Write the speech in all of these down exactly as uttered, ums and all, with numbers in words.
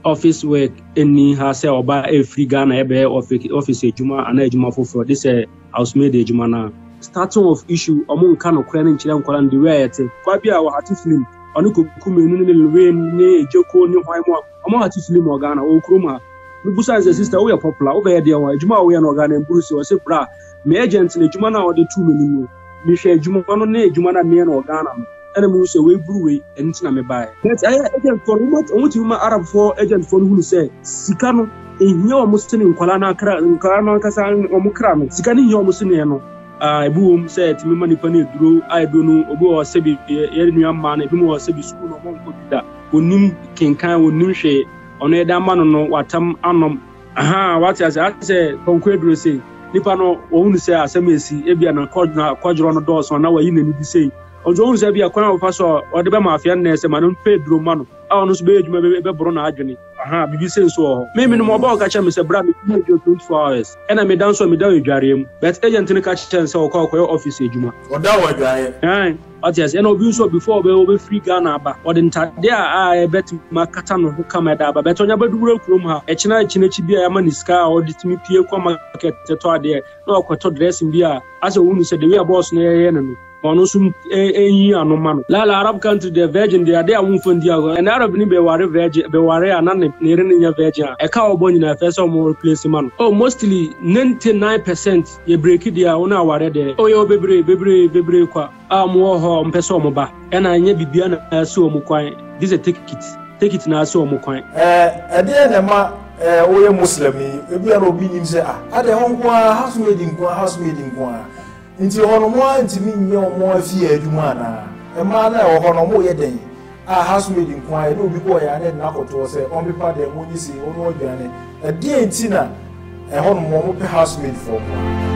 office work any ha say oba e free Ghana e be office office ejuma ana ejuma for this uh, housemaid ejuma na starting of issue omo nka no kra na nchire nkwala ndi we ayete kwa bia wa hati film onu kokume nu ne lewe ne ejeko ne hwan mo omo hati film o Ghana o kroma no busa as a sister we are popular o be ye dia wa ejuma we no Ghana mburu o se bra me agent na ejuma na o de two million mi hwe ejuma no na ejuma na me no Ghana no ene mu se we buru we enti na me buy but I agent for remote on what you ma Arab for agent for who say sika no ehia o musini nkwala na kra nkwala na kasa o mu kra no sika ni hia o musini no ah ebuom say timi ma nipa na duro ai do no obo o se bi ye nua ma na ebi mo o se bi school no mo nko bida onim kenkan onim hwe ono e da ma no no watam anom aha what as I say konkwe duro say nipa no o hunu say asemesi ebia na kwadro kwadro no do so na wa yi na ni bi say ojo hunu say bia kwana fa so o de be ma afia na ese ma no pedro ma no a ono so be edwuma be bro na adwene aha bibi say so ho me me no mo ba o ka cha me say bra me do twenty-four hours ena me dan so me da edwarem but agent ni ka cha say o ka ko office edwuma o da wo edware eh atias ena obi so before be o be free Ghana ba o de ntade a a bet ma kata no ho kama da ba bet onya ba dubura kurom ha e china china chi bia ya maniska o de timi pie kwa market to ade na o kwato dressing bia ase wonu say the way boss na ye no ono sum enyi anoma no la la Arab country the virgin they are there won fun dia and Arab ni be ware virgin be ware anan ne ne nya virgin e ka obo nyina first more replace man oh mostly ninety-nine percent ye break dia ona ware de oh yo bebre bebre bebre kwa amwo ho mpese omo ba e na anya bibia na so omo kwan this a take it take it na so omo kwan eh e de na ma eh wo ye muslim e bia no bi nim se ah ade ho kwa housemaid kwa housemaid kwa nti hono mo antimi nye omo afie adwuma na e ma na e hono mo ye den a housemaid nkwa e no bi ko ya na na koto se on bi pa de mo ni si ono odwane e de nti na e hono mo mo pe housemaid for mo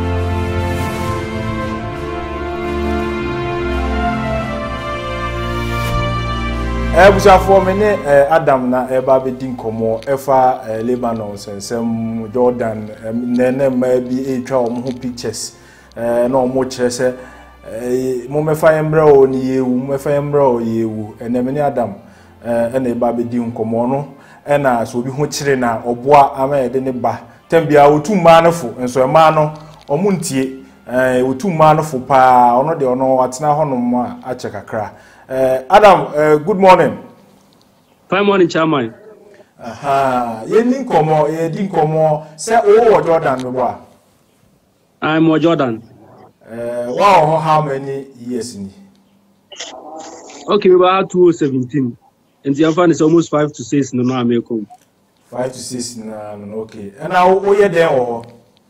e busa for me ne Adam na e ba be din komo e fa Lebanon sensem Jordan ne ne ma bi e twa omo ho pictures eh no mo chese eh mo me fa yemra o ni yewu mo me fa yemra o yewu enem ni Adam eh na e ba be di nkomo no e na so bi ho kire na oboa ama ye de ne ba tambia otu ma no fo enso e ma no omo ntie eh otu ma no fo pa ono de ono atena hono mo a che kakra eh Adam uh, good morning. Fine morning chairman. Aha ye ni nkomo ye di nkomo se o wo Jordan no ba I'm a Jordan. Uh, wow, how many years in? Okay, we about two seventeen. And the infant is almost five to six no no American. Five to six no okay. And now who you there or?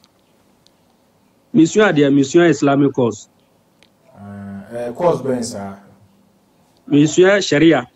Mission there, mission Islamic course. Uh, course ben sir. Mission Sharia.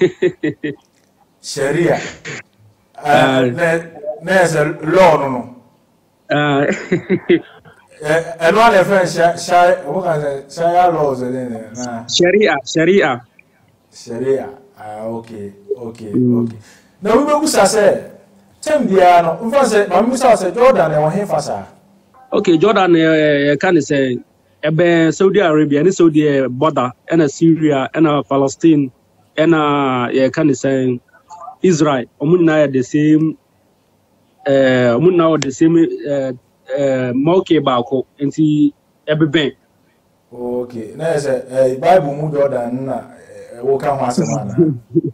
Sharia. Uh, there's a law no no. Uh Eh, and one of friends, Sharia, what can I say? Sharia laws, nah. Sharia, Sharia, Sharia. Ah, okay, okay, mm. okay. Now we will say, Tim Diano, in fact, my Musa said Jordan and him fasa. Okay, Jordan, uh, can say, Ebe Saudi Arabia, and Saudi border, and Syria, and Palestine, and uh, can say Israel. Omunna the same. Uh, Omunna the same. Uh, Uh, Moke Bako, and see every bank. Okay, now is a Bible mood order and walk on once a month.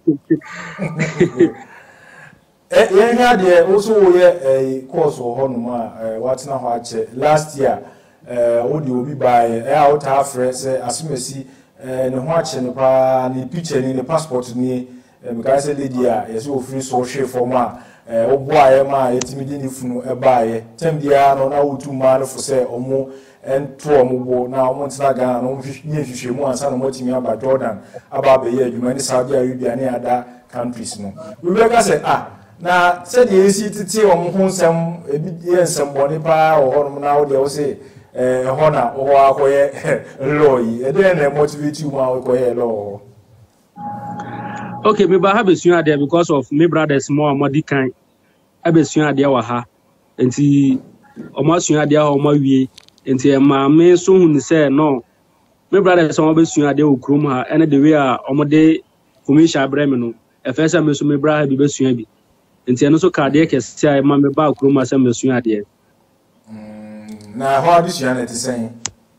Eh, also, a course or Honoma, what's now watch last year. Uh, would you be by out half friends as you may see, and watching the picture in the passport near because Lydia is so free social format. Eh oboa ma etimidi ni funu e baaye temdia no na wotu ma no fo se omo ento omobo na omo ntina ga no nye hwehwe mu ansa no motimi aba Jordan aba be ye adwuma ni Saudi Arabia ni ada countries no we be ka say ah na se de esi titi omo ho nsem ebi ye nsem boni pa o ho no na wo de wo say eh ho na wo akoye law yi e de na motivate you ma akoye law. Okay, me ba have a there because of my brothers more modi kan. I be sua there wa ha. Enti omo sua there o ma wie. Enti ma me so hu ni say no. My brothers omo be sua there o krom ha. Ene the way a omo de commission abreme no. E first me so me brother bi be sua bi. nti eno so ka de kese a ma me ba kroma se mesua de mm na how this you are saying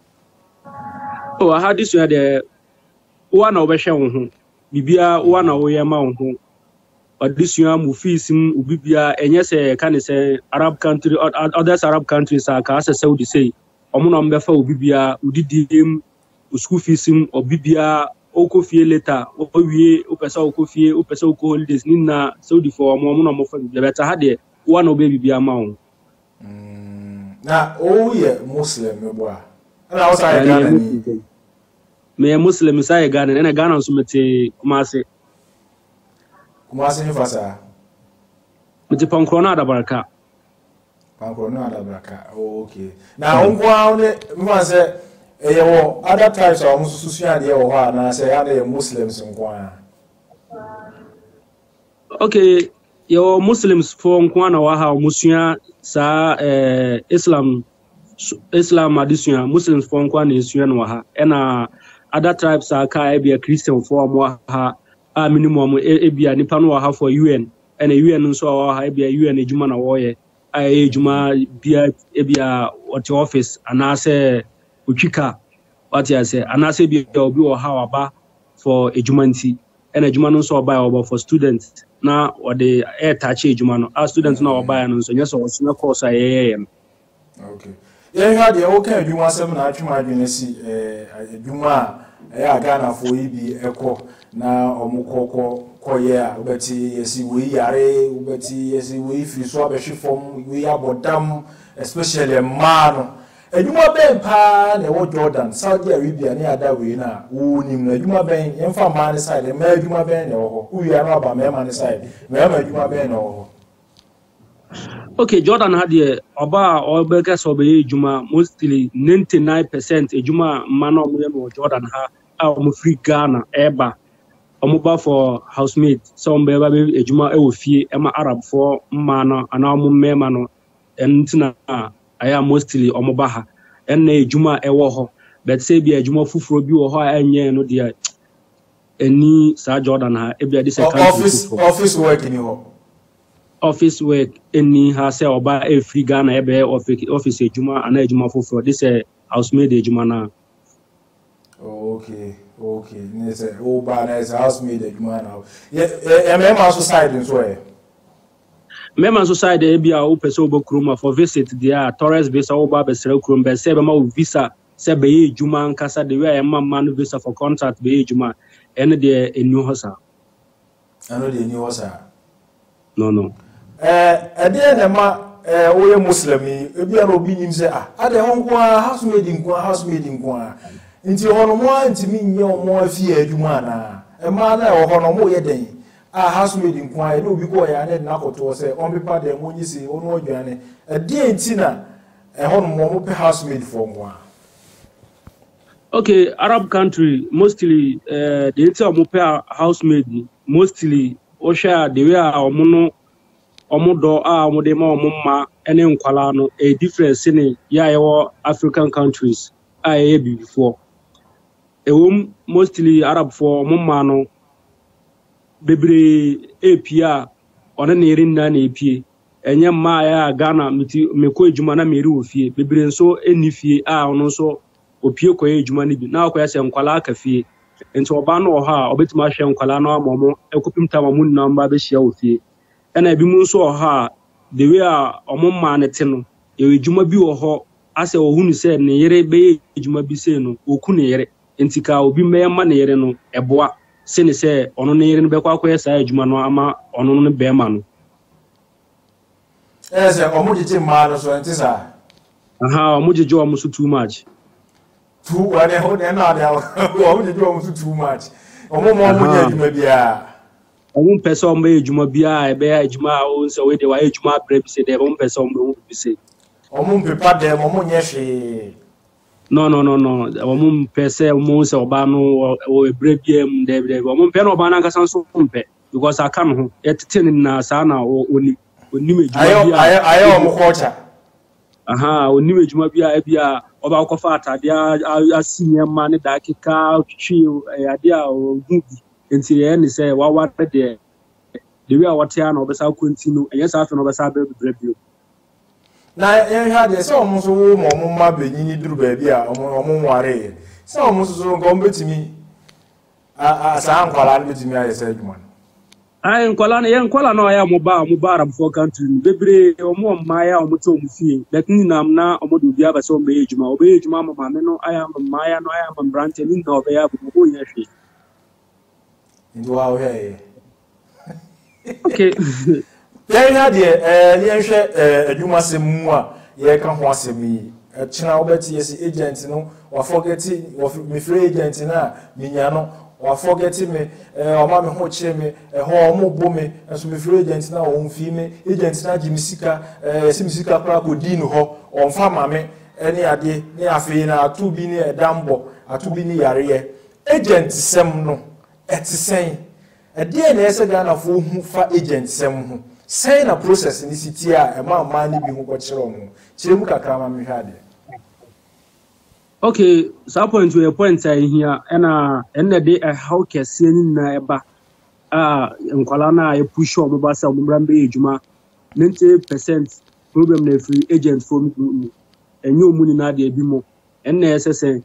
oh how this you are de wa na obehwe wo ho bibia wa na wo ye ma wo ho addition mu fees mu bibia enye se ka ne se Arab country others Arab countries are ka se Saudi say omo no mbefa obibia udidim school fees mu obibia okofie later owie opesa okofie opesa oko holidays ni na Saudi for omo omo no mo fa bibia beta ha de wa na obe bibia ma wo mm na o ye muslim me boa na o sa Ghana ni me muslim sa Ghana na Ghana so mete Kumasi Kumasi ni fasa mete Pankrona da baraka Pankrona da baraka okay na onkwa ne me say eh wo other tribes are musu suya de wo ha na say ya na muslims nkwa okay yo muslims for nkwa na wa ha musuya sa eh islam islam addition muslims for nkwa na esuya na wa ha ena other tribes are ka e be christian for mo ha a minimum e bia nipa no wa ha for U N ena U N nso wa ha e bia U N ejuma na wo ye a ejuma bia e bia at office anase uchika what you say anase bia obi wo ha waba for ejumanti ena ejuma no so oba oba for students na or the air touch ejuma no a students na oba no so nyeso wo sina course ayeye okay yeah you had the okay ejuma sem na atwuma adwene si eh ejuma eh Ghana for ibi eko na omukoko koye a ubeti yesi we yare ubeti yesi we free so abehwe form we abodam especially man ejuma ben pa na wo Jordan Saudi Arabia ni ada we na wo nim na ejuma ben yemfa man side ma ejuma ben na wo wo ya no ba me man side me ma ejuma ben na wo okay Jordan had the oba obeka so be ejuma mostly ninety-nine percent ejuma man o mo Jordan ha a mo free Ghana eba omoba for housemaids so mbe ba be ejuma e wo fie e ma Arab for mma no ana mo mema no entina aya mostly omoba ha enne ejuma e wo ho but say be ejuma fufuro bi wo ho anye no dia eni sa Jordan ha e bia this office office work ni ho office work eni ha say oba e free Ghana e be office ejuma ana ejuma fufuro this housemaid ejuma na okay okay nese o ba na is housemaid ejuma na e me ma so side nso e Member society e bia o pese obo kroma for visit there tourist visa o ba besere krom be se be ma visa se be ejuma nkasa de we ma man visa for contract be ejuma ene de enu hosa ano de enu hosa no no eh e de na ma eh o ye muslim e bia no bi nim se ah ade ho nko housemaid nko housemaid nko nti ho no mo anti mi nye o mo afie ejuma na e ma na ho no mo ye den ah housemaid nko e no bi ko ya na na koto se on pepa de mo nyisi onu odwane e de nti na e ho no mo pe housemaid for nko okay Arab country mostly uh, they tell mo pe housemaid mostly o share the way omo no omo do a omo de ma omo ma ene nkwala no a difference in ya your African countries I before e wom mostly Arab for omo ma no bebre epia one na eri na na epie enye ma ya Ghana meti meko ejuma na meri ofie bebre nso enifie a ono nso opie ko ejuma ni bi na akoya se nkwala aka fie enti oba no ha obetima hwe nkwala no amomo ekopimta mamu na mba be hia ofie ena bi mu nso ha the way a omo ma ne te no e ejuma bi wo ho ase wo hunu se ne yere be ejuma bi se no oku ne yere enti ka obi me ma ne yere no eboa sene se ono ne yere no be kwa akoya sa ejuma no ama ono no be ma no ese omo jiji ma no so enti sa aha omo jiji o musu too much too what the whole na dia omo jiji o musu too much omo mo mo nya ejuma bia omo pese omo ejuma bia e be ejuma o se we de wa ejuma bre bi se de omo pese omo bi se omo pepa de omo nya hwe no no no no omo pese omo se oba no o bre bi em de de omo pe no oba na nkasa so mpe because aka no ho etete ni na sa na oni oni ejuma bia ayo ayo omo culture aha oni ejuma bia e bia oba ko fa atade asinya ma ne da keka twi ade a ogu enti ye ni se wa wa de the way what ya na obesa continue and yes after no obesa be breview na yen ha de so omo so wo mo mo ma benyi ni duru ba bi a omo omo nware so omo so so nko betimi a a sa ankwala betimi aye sa adwuma ai nkwala na yen nkwala na ya mo ba mo ba Arab for country bebre omo ma ya omo to omo fie that ni nam na omo do bia ba so be adwuma obe adwuma ma me no aya ma ya no aya ma branch ni na obe ya bo bo nya hwe ndi wa o he okay yen ha de eh yen hwe adwuma sem mu a ye ka ho asem yi china obeti yes agent no wa forget me free agent na minya no wa forget me o ma me ho kire me ho mo bo me so me free agent na o mfi me agent na ji misika eh si misika kra ko di no ho o mfa ma me ene ade ni afi na atu bi ni edambo atu bi ni yare agent sem no etisen ade na ese ga na fo hu fa agent sem hu say na process ni city a e ma ma ni bi hu ko kire omo kire mu kakra ma me hwade. Okay, so point to a point here and uh and the day a how can see na eba ah nkwala na e push o mo ba sa mo brambe ejuma ninety percent problem na free agent for me enyo mu ni na de bi mo and na ss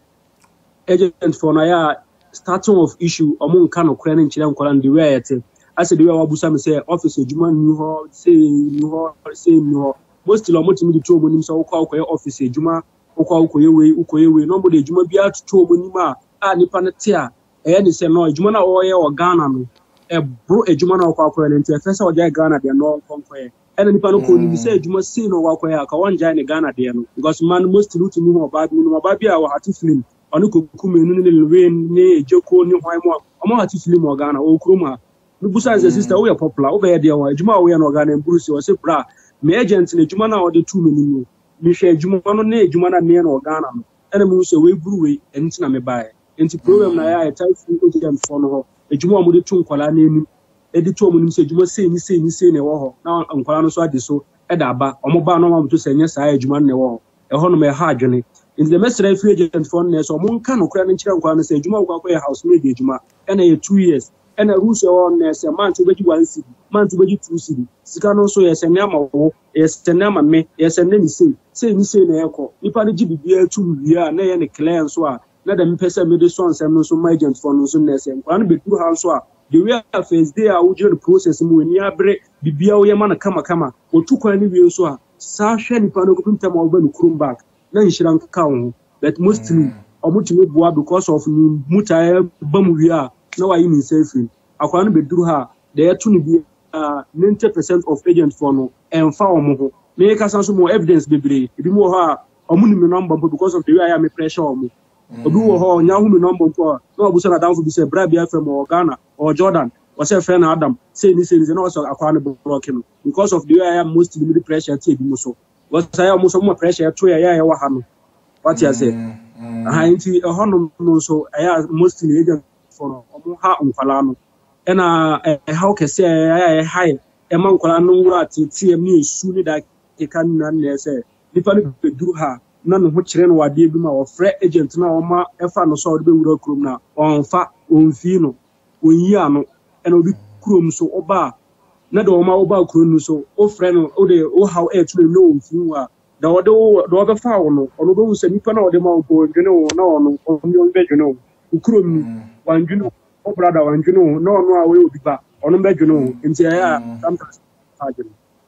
agent for na ya starting of issue o mo nka no kra na nchire nkwala ndi we ayete ase de we wabusa me say office ejuma ni ho say ni ho say ni ho most lo mo timi di to mo nim so kwa kwa office ejuma ukwa ukoyewe ukoyewe no mode ejuma bia tutu omonima a nipa ne te a eye ni se no ejuma na oye o Ghana no e bro ejuma na okwa akwa nti efese o jai Ghana de no konkoye ene nipa no ko ni se ejuma si no wakwa ya ka wan jai ne Ghana de no because man most root ni ho ba no ba bia wa hati film onu ko kumenu ne lewe ne ejoko ni hwan mo omo hati film o Ghana o kuruma no busa as sister we popular o be de wa ejuma we no Ghana mbrusi o se bra me agent ne ejuma na o de two no mi hwe ejuma no na ejuma na me no Ghana no ene mu so we buru we enti na me bae enti problem na ya e typhoon agent for no ho ejuma mo de tu nkwala na enu edi tu omunim se ejuma sei ni sei ni sei ne wo ho na nkwala no so ade so e da ba omo ba no ma to se nya sa ejuma ne wo ho e ho no me ha adwene enti the mesra free agent for no so mo nka no kra no nkira nkwala no se ejuma kwa kwa housemaid ejuma ene ye two years ene rules e won na se man to beji one city man to beji two city sika no so ye se ne amawo ye se ne amame ye se ne ni sei sei ni sei na ekọ nipa ne gibibia tu wi a na ye ne client so a na da mpesa me de so nsem no so my agent for no so na se nkwa no betu ha so a the way a first day a wo the process mu ni abre bibia wo ye ma na kama kama otu kwa ni wi so a sa hwe nipa no ko pinta ma wo ba no krum back na nhira nka wo but mostly omutumi boa because of muta ba mu wi a na wa yi ni safety akwa no beduru ha de yetu ni bi ninety percent of agent for no emfa omo ho me ka san so mo evidence bebre ebi mo ho a omo ni me number because of the way I am pressure omo obi wo ho nya hu me number po na obuso na down for bi say bra bia fam o Ghana or Jordan or say friend Adam say ni say ni na so akwa no block him because of the way I am most limited pressure ti ebi mo so what say omo so mo pressure to ya ya wa ha no what you say ah nti e ho no so ya mostly agent for omo ha onkwala no ena e how can say eh high e man kwala no wura tete mi esu ni da ke kan na na say nipa no beduru ha na no ho kire no wade bi ma o frɛ agent na o ma e fa no so o de be wura krom na on fa on fi no onyi ano ena obi krom so oba na do o ma oba krom no so o frɛ no o de o how e to no on fi wa da o de o do be fa wo no ono do se nipa na o de ma o bo dwene wo na ono o mi be dwene wo krom wan dwene o brother wan dwene wo na ono a we obi ba ono be dwene wo nti ya sometimes hard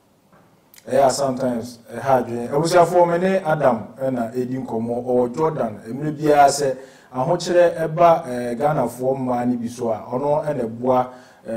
yeah sometimes hard e busia for me ne Adam na edi nkomo o Jordan emre bia se ahokire eba Ghana for ma ni bi so a ono ene boa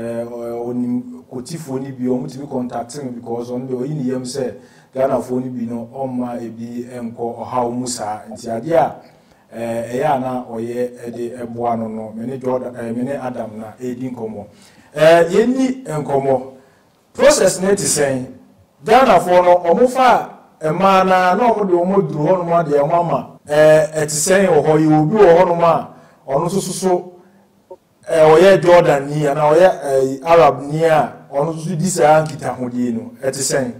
onim kotifo ni bi o mutimi contacting because on the oyini yem se Ghana for ni bi no omma ebi enko ohaw musa nti ade a eh ya na oye ede eboa no no me ne Jordan me ne Adam na edi nkomo eh yenni nkomo process ne ti sen Ghana for no omufa ema na na omo de omo duru ho no ma de mama eh etisen ho yi obi ho no ma ono sususu eh oye Jordan ni na oye Arab ni a ono susu disa nkita ho di no etisen.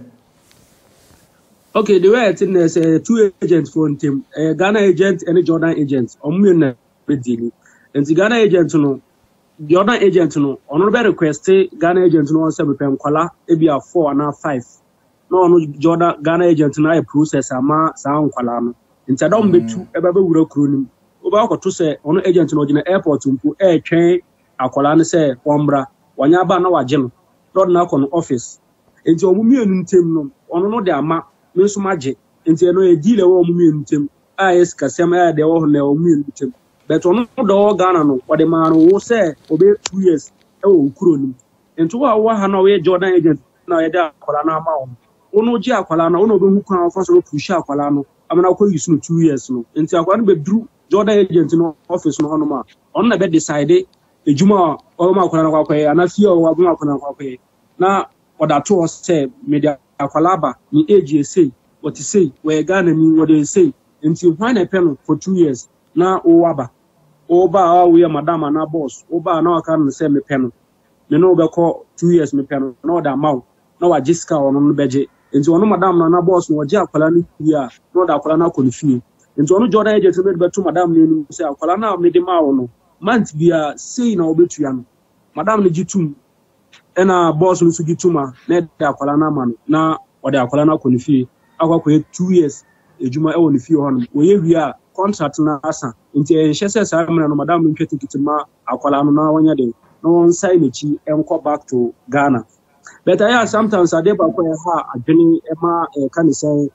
Okay, the way it is uh, two agents for team uh, Ghana agent and Jordan agent omo na be deal and the Ghana agent no the other agent no ono be request Ghana agent no say be nkwala e bia four na five no ono Jordan Ghana agent na e process ama sa nkwala no nti dom betu e ba be wura kuro nim oba akoto say ono agent no gina airport mpo e twen akwala no say ombra wanya ba na waje no Lord na kono office nti omumienu ntem no ono no de ama me so maje nti no e deal e wo omumienu ntem a yes kasem a de wo na omumienu ntem but ono do Ghana no wode ma no wo say obe two years e wo kuro nim nti wa wa ha na we Jordan agent na ye da akwala na ama wo ono ji akwala na ono be hu kan fa so push akwala no amana ko use no two years no nti akwala no be dru Jordan agent no office no hono ma ono na be decide ejuma o ma akwala na kwa kwa ana fie o wa bu akwala na kwa kwa na oda to say media akwalaba ni age say what you say we Ghana ni what they say until when I pen for two years na o waba o ba we madam na boss o ba na aka no say me pen me no be call two years me pen na oda maw na wa jiska ono no beje until ono madam na na boss no je akwala ni ya na oda akwala na ko ni fie until ono Jordan agent me be to madam ni say akwala na me de maw no month bia say na obetua no madam ni jitum ena boss no sugi tuma na da akwala na ma na oda akwala na ko ni fie akwa two years ejuma e woni fie ho no oye wi a contract na asa nti e hye se amena no madam ntweti kitima akwala no na wanya de no one sign echi enko back to Ghana but I sometimes I dey back where ha adwene e ma e kan say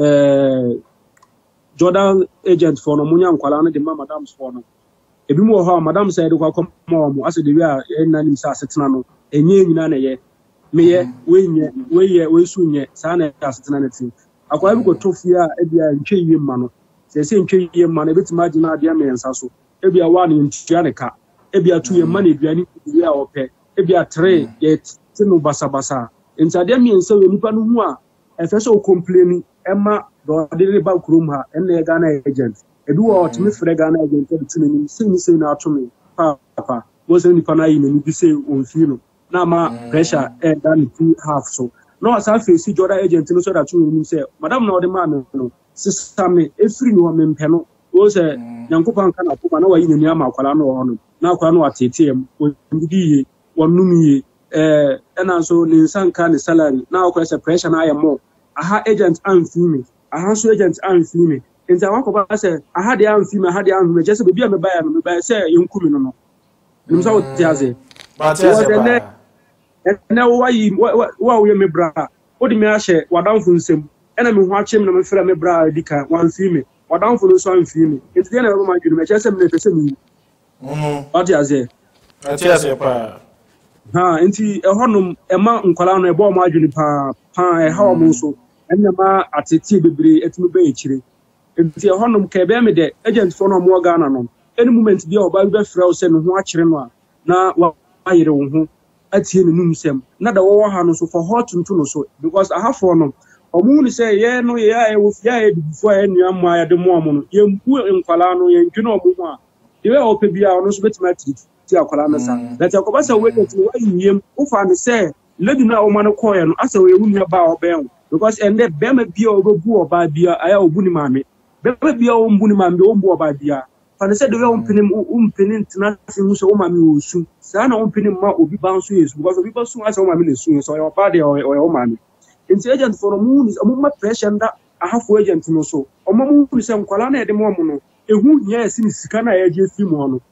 eh Jordan agent for no munya nkwala no de ma madams for no ebi mu ho madam say de kwa kom mo ase de wi a e nanim sa asetena no enye nyina na ye meye wenye weye wesunye sa na asetena na tin akwa bi ko tofia e bia ntwe yie ma no se se ntwe yie ma no betima agina ade am yensa so e bia wa ne ntua ne ka e bia tu ye ma na eduani wi a ope e bia tre ye tinu basa basa enti ade am yensa we nipa no hu a e fe so complain e ma do de ba kurom ha en na Ghana agent e bi wo otimi frɛ Ghana agent e tinu ni se ni se na atome papa wo se nipa na yi ni bi se on fi no na ma pressure e dan two half so no asa face Jordan agent no so that you say madam na ode ma me no sister me e free no me mpe no wo say nyankopan kana ko na wa yi ni ama akwala no ho no na akwala no atetiem o ndidi ye wonum ye eh ena so ni nsanka ni salary na akwala say pressure na aye more aha agent am fi me aha so agent am fi me enta wako ba say aha de am fi me aha de am me just be bia me buy am me buy say yenkumi no no nim so tiaze ba tiaze na wayi wa wo me bra odi me ahye wadamfo nsem ena me ho achem na me fra me bra dika wan fi me wadamfo no so an fi me enti na be ma dwunu me chese me pese me mhm odi aze ati aze pa ha enti e honum e ma nkwala no e bo ma adwunu pa pa e ha mo so ena ma atete bebre etimi be ekire enti e honum ka be me de agent fo no mo Ghana no any moment bi oba be fra o se no ho akire no a na wa ayire wo ho atie ne num sem na da wo ha no so for hot nto no so because I have for no omu ni say ye no ye ya e wo fia e before e nua ma ya de mo amu no ye mpu nkwala no ye ntwe no omu a ye o pe bia no so betima ti ti akwala no sa that yakoba say we get no ayiem wo fa ne say lady na o ma no koye no asa we wunya ba oben because ende be ma bia obebu oba bia aya obu ni maame be ma bia o mbu ni maame o mbu oba bia fa say the way umpinim umpinim tina fimu so mama mi osu sa na umpinim ma obi banso yesu because obi banso asa mama mi lesu so your body or your mama enti agent for mu ni mo ma pressure nda ahafo agent no so o ma mu ni se nkwala na e de mo mo no ehu nya esi ni sika na ya je fi mo no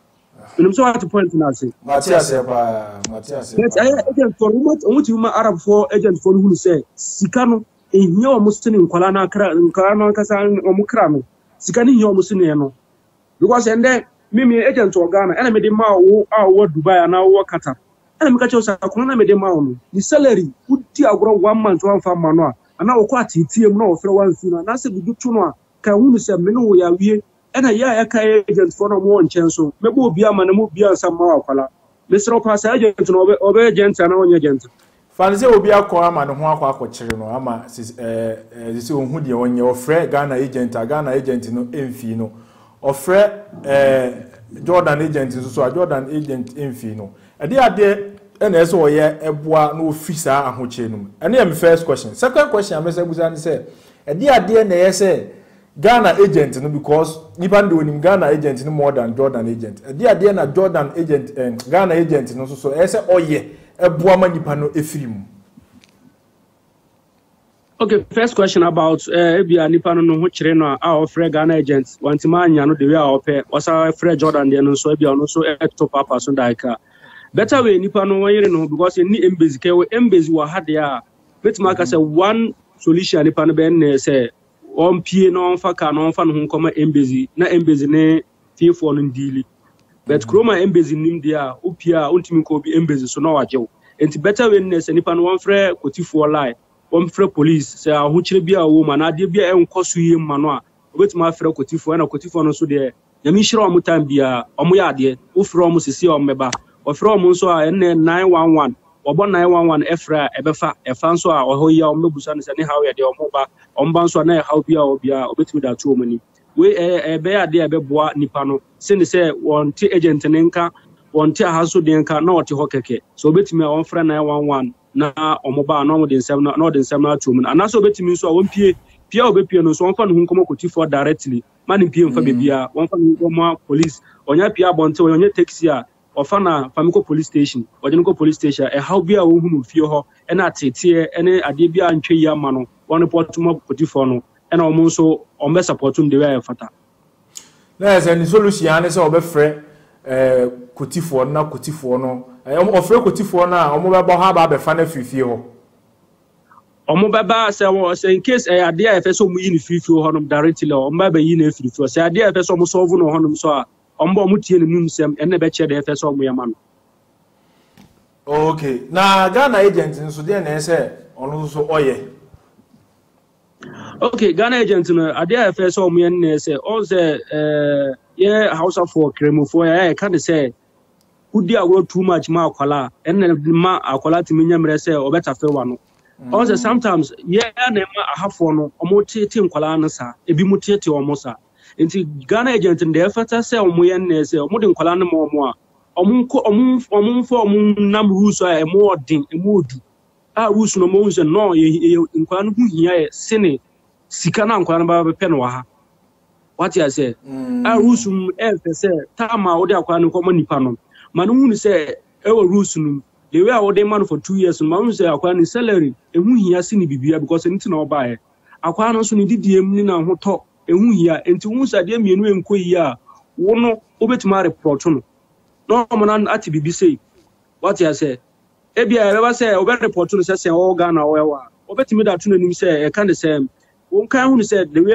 nim so at point na say Matias ba Matias ba agent for mu o ti ma Arab for agent for hu ni say sika no ehia o mo sini nkwala na kra nkwala na kasa o mo kra no sika ni ehia o mo sini no because and then me agent to Ghana and me de ma wo a wo Dubai na wo Qatar and me ka che sa ko na me de ma wo no the salary uti agro one month one fa ma no a ana wo kwa titiem na wo fere one fi no na se bidu tu no a ka hu ni se me no wo ya wie ena ya ya ka agent for no mo nchen so me bo bia ma na mo bia nsam ma wa kwala me sro pa sa agent no obe obe agent na onye agent fanze obi akọ ama ne ho akọ akọkire no ama eh eh se ohun de onye ofre Ghana agent Ghana agent no emfi no ofre eh Jordan agent so so Jordan agent emfi no e dey ade na eso oye eboa na ofisa ahoche no ene am first question second question am say buza ni say e dey ade na ye say Ghana agent no because even though in Ghana agent no more than Jordan agent. E dia dia na Jordan agent and Ghana agent no so so e say oye e boa ma nipa no efiri. Okay, first question about uh ebia nipa no no ho kire no a ofre Ghana agents wantima anya no the way a ope wasa frɛ Jordan de no so ebia no so e top papa so daika better way nipa no wayere no because ni embassy ke embassy wa ha de a betima ka say one solution nipa no be na say on pie no on fa ka no on fa no ho koma embassy na embassy ne tie for no deal but kroma embassy nim dia opia ontimi ko bi embassy so na wajew enti better way na say nipa no won frɛ kotifo lie one frɛ police say ahokyere bia wo ma na de bia enkoso yie ma no a obetima frɛ kotifo na kotifo no so de nyame hire o mutan bia omo ya de wo frɛ o mo sisi o meba o frɛ o mo so a ene nine one one obo nine one one efra ebefa efa so a oho ya o mebusa ne se ne how ya de o mo ba o mba so na how bia o bia obetimi da to o mani we e be ya de ebeboa nipa no se ne se won ti agent ne nka won ti ha so de nka na o ti ho keke so obetimi a on frɛ nine one one na omoba na o de nsem na o de nsem na to mu ana so obetimi so a won pie pie obepie no so won fa no hunkomo kotifo directly man pie mfa bebia won fa no police onya pie abonte onya taxi a ofa na famiko police station ojeniko police station e how bia wo hunu fie ho e na tete ene ade bia ntwe yi ama no won report mo kotifo no e na omo so o me support no de way fata na ese ni solution ane se obefre eh kotifo na kotifo no ofre kotifo na omo be bo ha ba be fa na fifie ho omo baba say wo say in case eh ade a efeso mu yi ni fifie ho no directly omo baba yi na fifie say ade a efeso mo solve no ho no so a omo omo tie ne num sem ene be che de efeso omo yama no. Okay, na Ghana agent nso de na say ono so oye. Okay, Ghana agent no ade a efeso omo ye na say all say eh yeah house for cremo for eh can say udi agro too much ma akwala ene ma akwala timinya mre say obeta fe wa no. Also sometimes yeah na ma ahafo no omo tete nkwala no sa ebi mu tete omo sa enti Ghana agent nde efata say omo ye na say omo de nkwala no ma omo a omo nko omo omo fo omo nam rules a emo odin emo odu a rules no mo unse no nkwala no hu hia e sene sika na nkwala no ba be pe no wa ha what you say a rules um e fe say tama odi akwala no ko mo nipa no manu hu say e wo rules no the way I would man for two years, mom say acquiring salary, and who he has seen Bibia because anything or buy. Acquiring also needed the Emina who talk, and who here, and to whom said the Eminu and Quia, one no obet marry proton. No man at B B C. What I say? Ebia ever say, over the proton says, oh, Ghana, or obet me that to say, I can't say, one kind who said the way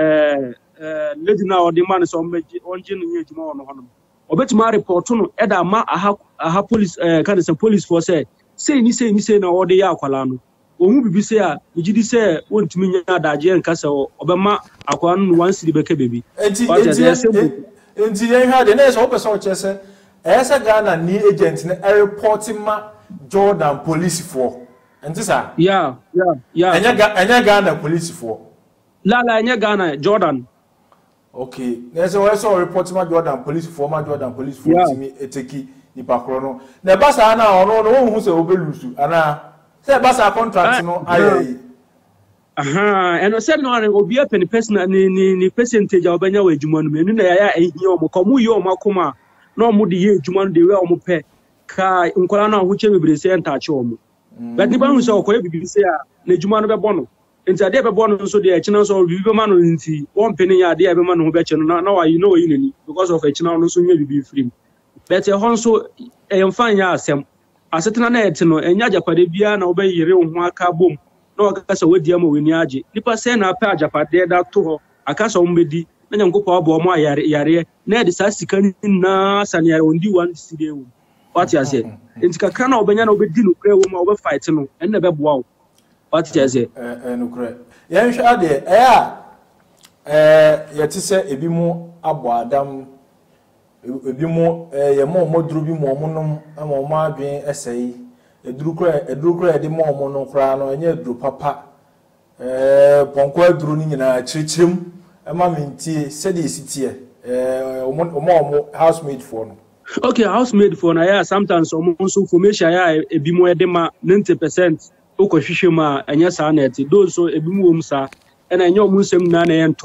uh, lady now, the man is on Jin tomorrow. Obet marry proton, Eda ma a ha police uh kind of police for say say ni say ni say na ode ya akwala no omu bibi say a ugidi say wontumi nya daje nkasa obema akwala no one city beke baby enti enti yen ha de na so person o chese esa Ghana ni agent na report ma Jordan police for enti sa yeah yeah yeah enya enya Ghana police for la la enya Ghana Jordan. Okay, there's also a report ma Jordan police for ma Jordan police for yeah. Me eteki nipa kro no na basa na ono no hu se obelusu ana se basa contract no ayi aha eno se no re obi a pen person ni ni ni percentage obanya wa adwuma no menu na ya ehia omo komu ye omo akoma na omo de ye adwuma no de we omo pe ka nkola na ho che bebere se enta che omo but ni ba hu se okoye bibiri se a na adwuma no be bono enti ade be bono so de echina so bibi be ma no nti won pe ni ya ade be ma no ho be che no na wa you know you ni because of echina no so nya bibi free. But a honso a fine yasem. As a tenet no, and Yajapade bia na obey your own waka boom. No cassa with Diamo Winiaji. Nipa send a pajapa there that to her. A cassa umbedi, then you go for Boma Yare, Ned is asking na Sanya undi one city. What you say? In Kakana Obanyano be deal play woman over fighting and never wow. What you say? And correct. Yan shade, eh, eh, yet say a bimo abo Adam. Ebi mo ye mo mo duru bi mo mo nom ama mo adwen esai eduru kra eduru kra de mo mo no kra no enye eduru papa eh ponko eduru ni nyina chirichirim ema mentie sedi sitie eh mo mo housemaid for no. Okay, housemaid for na ya sometimes omo so information ya ebi mo e de ma ninety percent uko hwehwe ma enya sa na eti do so ebi mo wom sa ena enye omo nsem na na ye ntro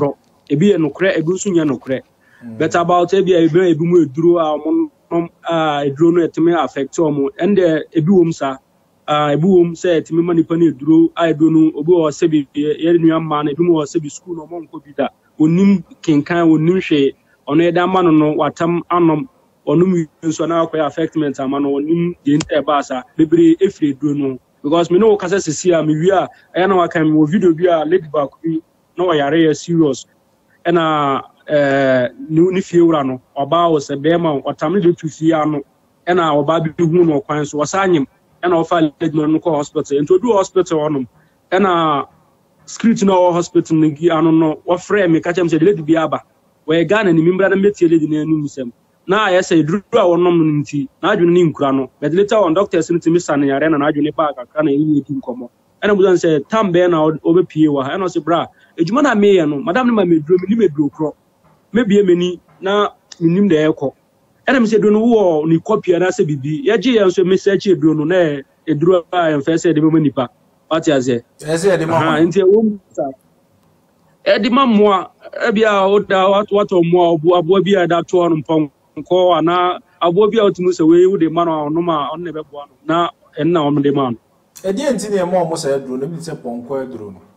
ebi no kre ebi nso nya no kre but about ebi ebi ebi mu eduro a mo ah eduro no etime affect omo and ebi wom sa ah ebi wom say etime manipa na eduro a eduro no obi o se bi ye nua ma na ebi mu o se bi school no mo nko bi da onim kenkan onim hwe ono eda ma no no watam anom onum nso na akwa affectment ama no onim de nta ba sa bebre efre eduro no because me no kasa sisi a me wi a e na waka me video bi a lady back bi no yare ya serious ena eh ni fie wura no oba wo se be ma otamle de tu fie ano ena oba bi hu no kwan so wasanyem ena ofa lady no ko hospital into do hospital onum ena script no hospital ngi ano no wo frame me ka chem se lady bi aba we Ghana ni mimbra na metie lady na anu misem na ayese duru a wonom nti na adwene ni nkura no but later on doctors ni timi sane yare na na adwene ba aka na yi edi nkomo ena budan se tambe na obepie wa ha ena se bra ejuma na me ye no madam ni ma meduro mi ni meduro kro mebie meni na minim de ekọ ena me se duro no wo ni copy na se bibi ye je ye so message eduro no na eduro a en fese de be nipa ati aze ese de ma ha nti wo sa edi ma moa ebia o da wat wat o moa obu abo bia da to on pon ko ana abo bia otumu se we de ma no no ma on ne be bo na en na on de ma edi enti ne mo mo se eduro no bi se ponko eduro no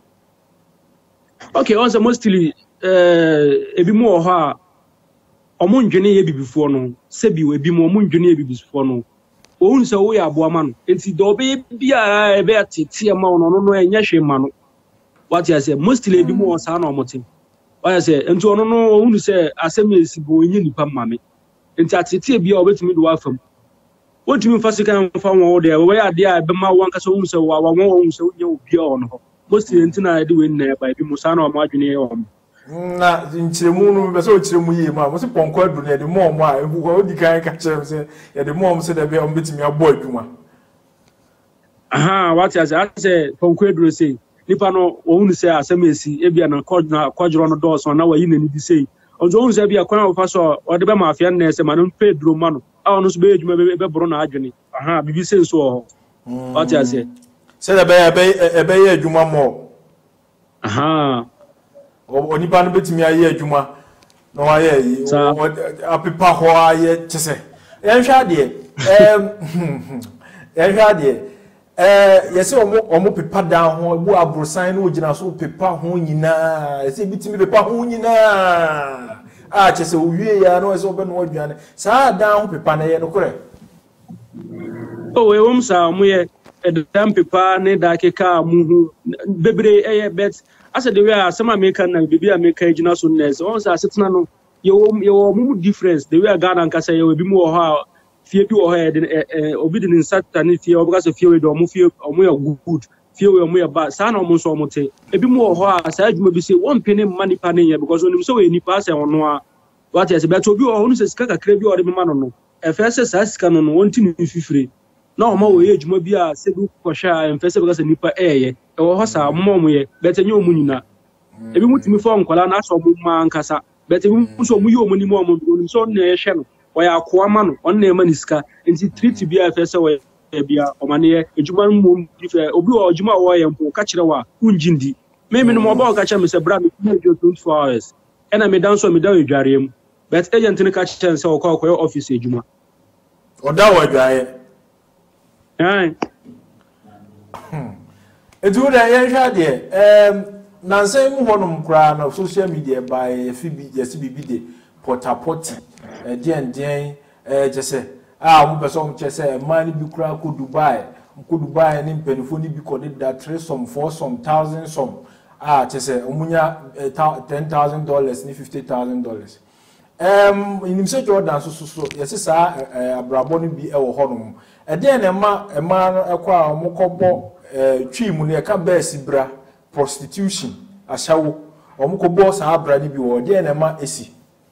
okay also mostly eh ebi mu ho a omo ndwene ye bibifo no se bi we bi mu omo ndwene ye bibifo no ohun se wo ya abo ama no enti do be bia e be atete ma no no enye hwe ma no what you say mostly ebi mu o sa na omote what you say enti ono no ohun se asem esibo enye nipa mame enti atete bia obetumi do afam wotumi fasika mfa won de we ya de a be ma won kasa ohun se wa won ohun se onye obi a ono mostly enti na de we na ba bi mu sa na o ma adwene ye o na nchiremu no be so chiremu yi ma mo se ponko adu na de mo mo a ebu ko di kan ka chere se ye de mo mo se de be o betimi abo adwuma aha what you say say ponko adu say nipa no ohun se asem esi ebia na kwadna kwadro no do so na wa yi na ni di say ojo ohun se bia kwan ofa so o de be ma afia na ese ma no pedro ma no a ono so be adwuma be be bro na adwene aha bibi se so ho what you say se de be be be ye adwuma mo aha onipa no betimi aye adwuma no aye yi apepa ho aye chese yen hwa de em yen hwa de eh yesi omo omo pepa dan ho bu abrosan no ogina so pepa ho nyina yesi bitimi pepa ho nyina a chese owie ya no yesi obe no aduane sa dan ho pepa na ye no kore o we wom sa mo ye dan pepa ne da keka mu hu bebre eye bet asa de we asema American na bibi America ejina so nurse on sa setna no yo yo mu difference de we Ghana nka say yo bi mu ho fie bi wo ho e obi de nsata ne fie obi ka so fie we do mu fie omu ya good fie we omu ya ba sa na omu so omu te ebi mu ho a sa adwuma bi se won pene mani pa ne ya because onim so we nipa se ono a what yes bet obi wo ho no se sika kakra bi o de ma no no e fe se sa sika no no won ti ni fifire na o ma wo ye adwuma bi a se bi ko hwa en fe se be ka nipa eye e wo ho sa mom ye bet enye omu nyina ebi mutimi fo nkola na so omu ma nkasa bet ebi mu so omu ye omu ni mo omu onim so na ye hwe no waya akwa ma no on na ema ni sika enti treat bi a fe se wo bia o ma ne adwuma mu dife obi o adwuma wo ye mpo ka kire wa unjindi me me no mo ba ka kire me se bra me twenty-four hours ena me dan so me dan adware mu but agent ni ka kire se wo kwa kwa office adwuma oda wo adwaye ai edu da ye hwa de em nanse mu honum kra na social media by fibi yes bibi de portapoti eh den den eh jese ah mo person chese man bi kra ko Dubai ko Dubai ni mpenifo ni bi ko de that three some four some thousand some ah chese omunya ten thousand dollars ni fifty thousand dollars em inim se Jordan so so so yesi sa abrabo ni bi e wo honum e den na ma e ma no ekwa a mo kobo twi mu ne ka besi bra prostitution ashawo omo kobo sa abra ni bi wo den na ma esi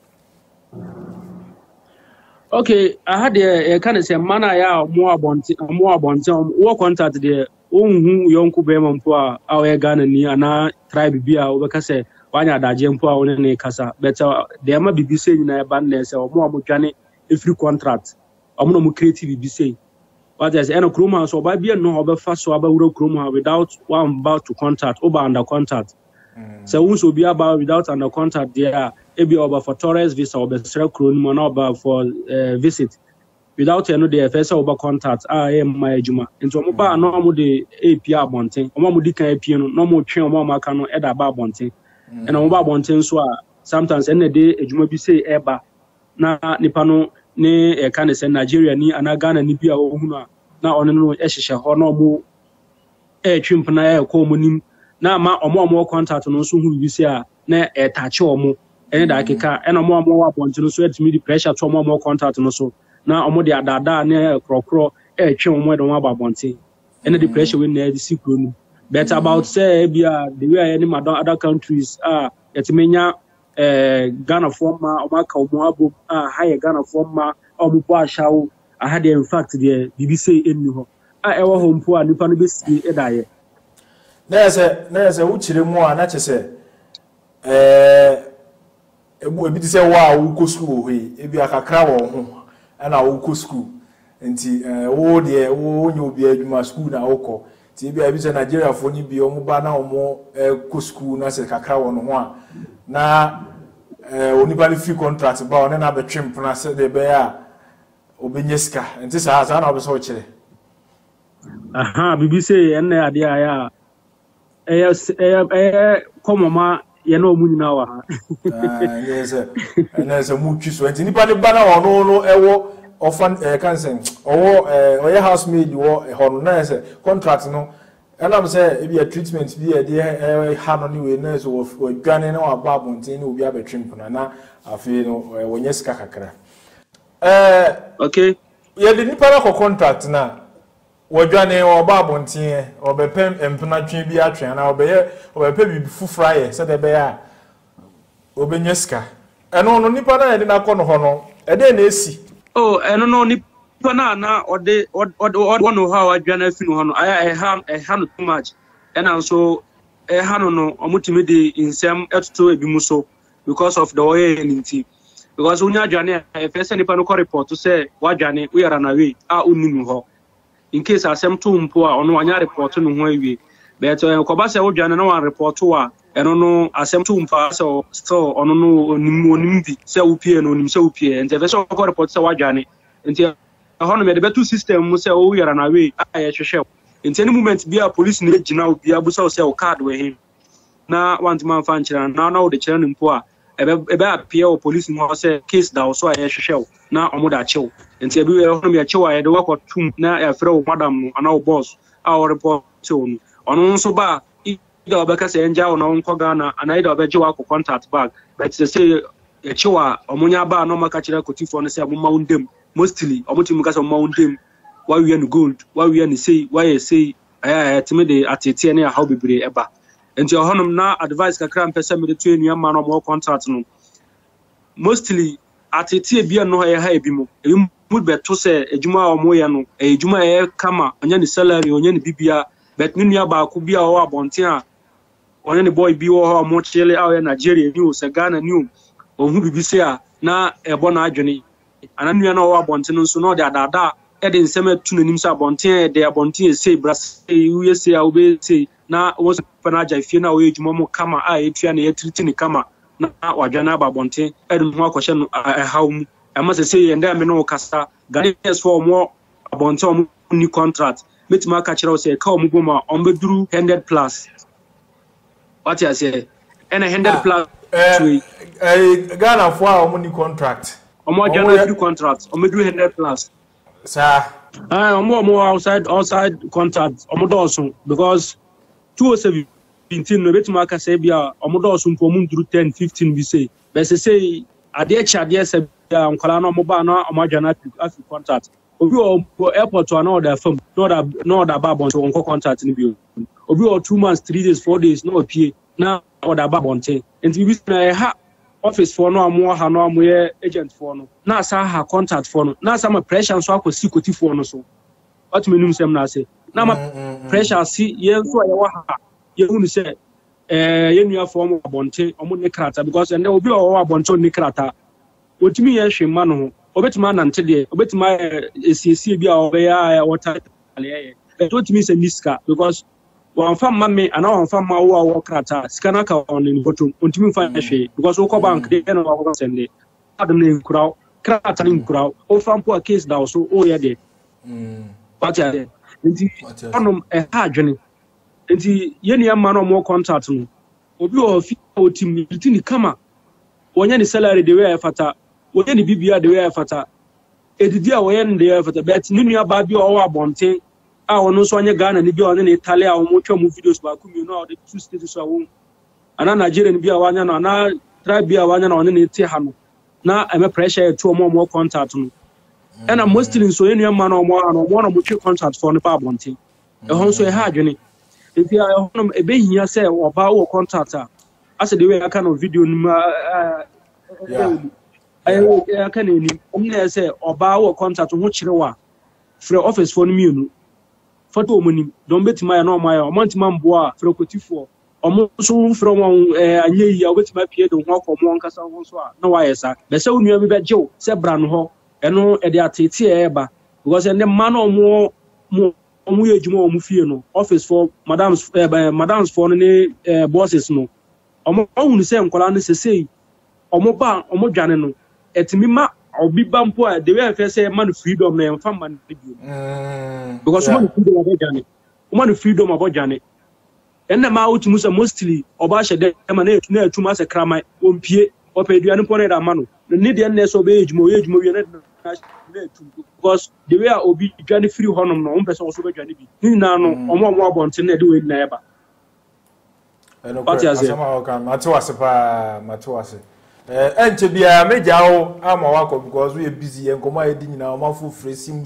okay I had a kind of say mana ya mo abonti mo abonti wo contact de ohun yonku be mampo a awe Ghana ni ana tribe bi a wo ka say wanya daje mpo a woni ne kasa better de ma bibi say nyina e ban na say omo omo dwane e free contract omo no mo creative bi say what is eno kroma so ba bi no obefa so aba wuro kroma without one about to contact over under contact So once will be about without under contact there, it be over for tourist visa or be for uh, visit. Without any the first over contact, I am my juma. Into a bar no the A P R bonting, or Mamudi piano, no more train or more cano at a bar bonting. And on bar bonting so sometimes any day a juma be say eba na nipano ne a can say Nigeria ni and Ghana ni pia huna na on no eshisha or no more a chimp na a common na ma or more contact on so who you say na a touch or more any dakika and a more more bonting so it's me the pressure to more more contact no so. Na omo de adada na krokro e twe omo de won ababonte and the pressure we na the sikro no but about say bia the way any madon other countries ah etimenya eh Ghana forma omo aka omo abo ah higher Ghana forma omo po ashawo I had in fact the B B C enu ho ah e wo ho mpo a nipa no be si e daye na se na se wo chire mu a na che se eh ebu ebi se wa wo ko school ho e bi akakra wo ho and I will go school. And oh, dear, oh, you'll be at my school now. Oko. T B I is Nigeria for you be on Bana or more go school, Nasa Cacao on one. Now, only by few contracts about another trim, and I said the bear Obenyeska, and this has an office watcher. Aha, B B C, and the idea, yes, eh, come on. You know, now, yes, and there's a much sweat. Anybody banner or no, no, ever often consent or a housemaid or a honest contract. No, and I'm saying if your treatment be a dear hand on you, nurse or gunning or a babon, will be a trim. And I feel when yes, Kakakra. Okay, you didn't pay a contract now. Or Johnny or Babontin or be pen and penalty be a train, I'll be or be full fryer, said the bear. Obenyeska. And on Nipana and in a corner honor, and then they see. Oh, and no Nipana or they or one of how I journal on I have a hand too much, and also a hand no multimedia in some extra bimuso because of the way in tea. Because when you're Johnny, I first any panic report to say, what Johnny, we are on our way, our unimu. In case I send two poor or no one report to no way. But Kobasa would no one report to her, and no, I send two pass or so on no nimdi, so peer no nim so peer, and the vessel report so Johnny. Until a honor made a better system will say, oh, we are on our way, I shall. In any moment, be a police need now, be able to sell card with him. Now, one man function, and now know the children poor. About P O police in say case down so I shall now on that chill. And say we are a chill I work or two now a throw madam and our boss our report soon. On also bar either because angel on Kogana and either of a contact back. But they say a chiwa or Munya bar no macachira could for say mount them mostly or much of mount them why we are gold, why we are say why I say I to me the at a how we be ever. And your honor now advise a cram person with the two young man or more contract. No. Mostly at a tea beer no a high bimo. You would bet to say a Juma or Moyano, a Juma air kama, on any salary, on any bibia, but Nunia Bakubia or Bontia, on any boy be or more chilly out in Nigeria news, a Ghana new, or who be say na a bona journey. And I knew no Bontin, so no that that Edin Summer to the Nimsa Bontin, they are Bontin say, Brass, U S A, I will say. Na was panaja if you know age momo kama a etua na yetritini kama na wadwana babonte edum ho akwhye no hawum I must say and me no kasa Ghanaians for more abonte om ni contract metima ka kire say ka ombo ma ombeduru one hundred plus what you say and one hundred plus eh Ghana for om ni contract omo Ghana free contract ombeduru one hundred plus sir ah omo omo outside outside contract omo do so because two seventeen no betima ka say bia omodo osumpo mu nduru ten fifteen bi say be say ade cha ade say bia nkwala no mo ba no omadwana afi contract obi o airport or no da fam no da no da ba bon so onko contract ni bi obi o two months three days four days no pie na o da ba bonte enti bi na ha office for no amo ha no amo ye agent for no na sa ha contract for no na sa ma pressure so akosi koti for no so what me num sem na say na ma pressure si ye so ye wa ha ye hu ni say eh ye nua form abonte omo ne krata because and obi o wa abonte ne krata otimi ye hwema no ho obetima nante de obetima esiesie bi a obe ya water ale ye but otimi say niska because one fam mammy and our fam my work rata, Scanaka on in bottom, until we because Oko Bank, the end of our Sunday. Adam crowd, crowd, crowd, or from poor case now, so oh, yeah, dear. But yeah, and a hard journey. And the young man or more contact. Obi o fi o team between kama wonya ni salary the way afata wonya ni bibia the way afata edidi a wonya ni the way afata but ni nua ba bi o wa bonten a wono so anya Ghana ni bi o ne Italy a wo mo twa mo videos ba ku mi no the two states so wo ana Nigeria ni bi a wanya no ana tribe bi a wanya no ne ti ha no na eme pressure to mo mo contact no and I'm mostly so any man or more and one of which contact for the bonten e ho so e ha adwene. If you are home, a baby here say or power contractor. I said the way I kind of video. I can only say or power contract which you are for office for me. For two money, don't bet my no my month man bois for for almost from a year with my peer to walk from one castle. No, I sir. The so new be Joe, said Branho, and no at the T eba because then the man or more more. Omu ejuma omu fie no office for madams eh, madams for ne eh, bosses no omo ohun se nkola ne sesei omo ba omo dwane no etimi ma obi ba mpo a the way say man freedom na emfa man bi because man freedom abo dwane man freedom abo dwane enna ma otimu se mostly oba hye de ma na etu na etu ma se krama ompie opeduane mpo na da ma no ne de na so be ejuma ejuma wi na because the way obi dwane free honum no person also be dwane bi ni na no omo omo abonte na de we na eba eno ko asama kan matwase pa matwase eh enche bia meja wo ama wako because we busy enkomo edi nyina omo fu fresim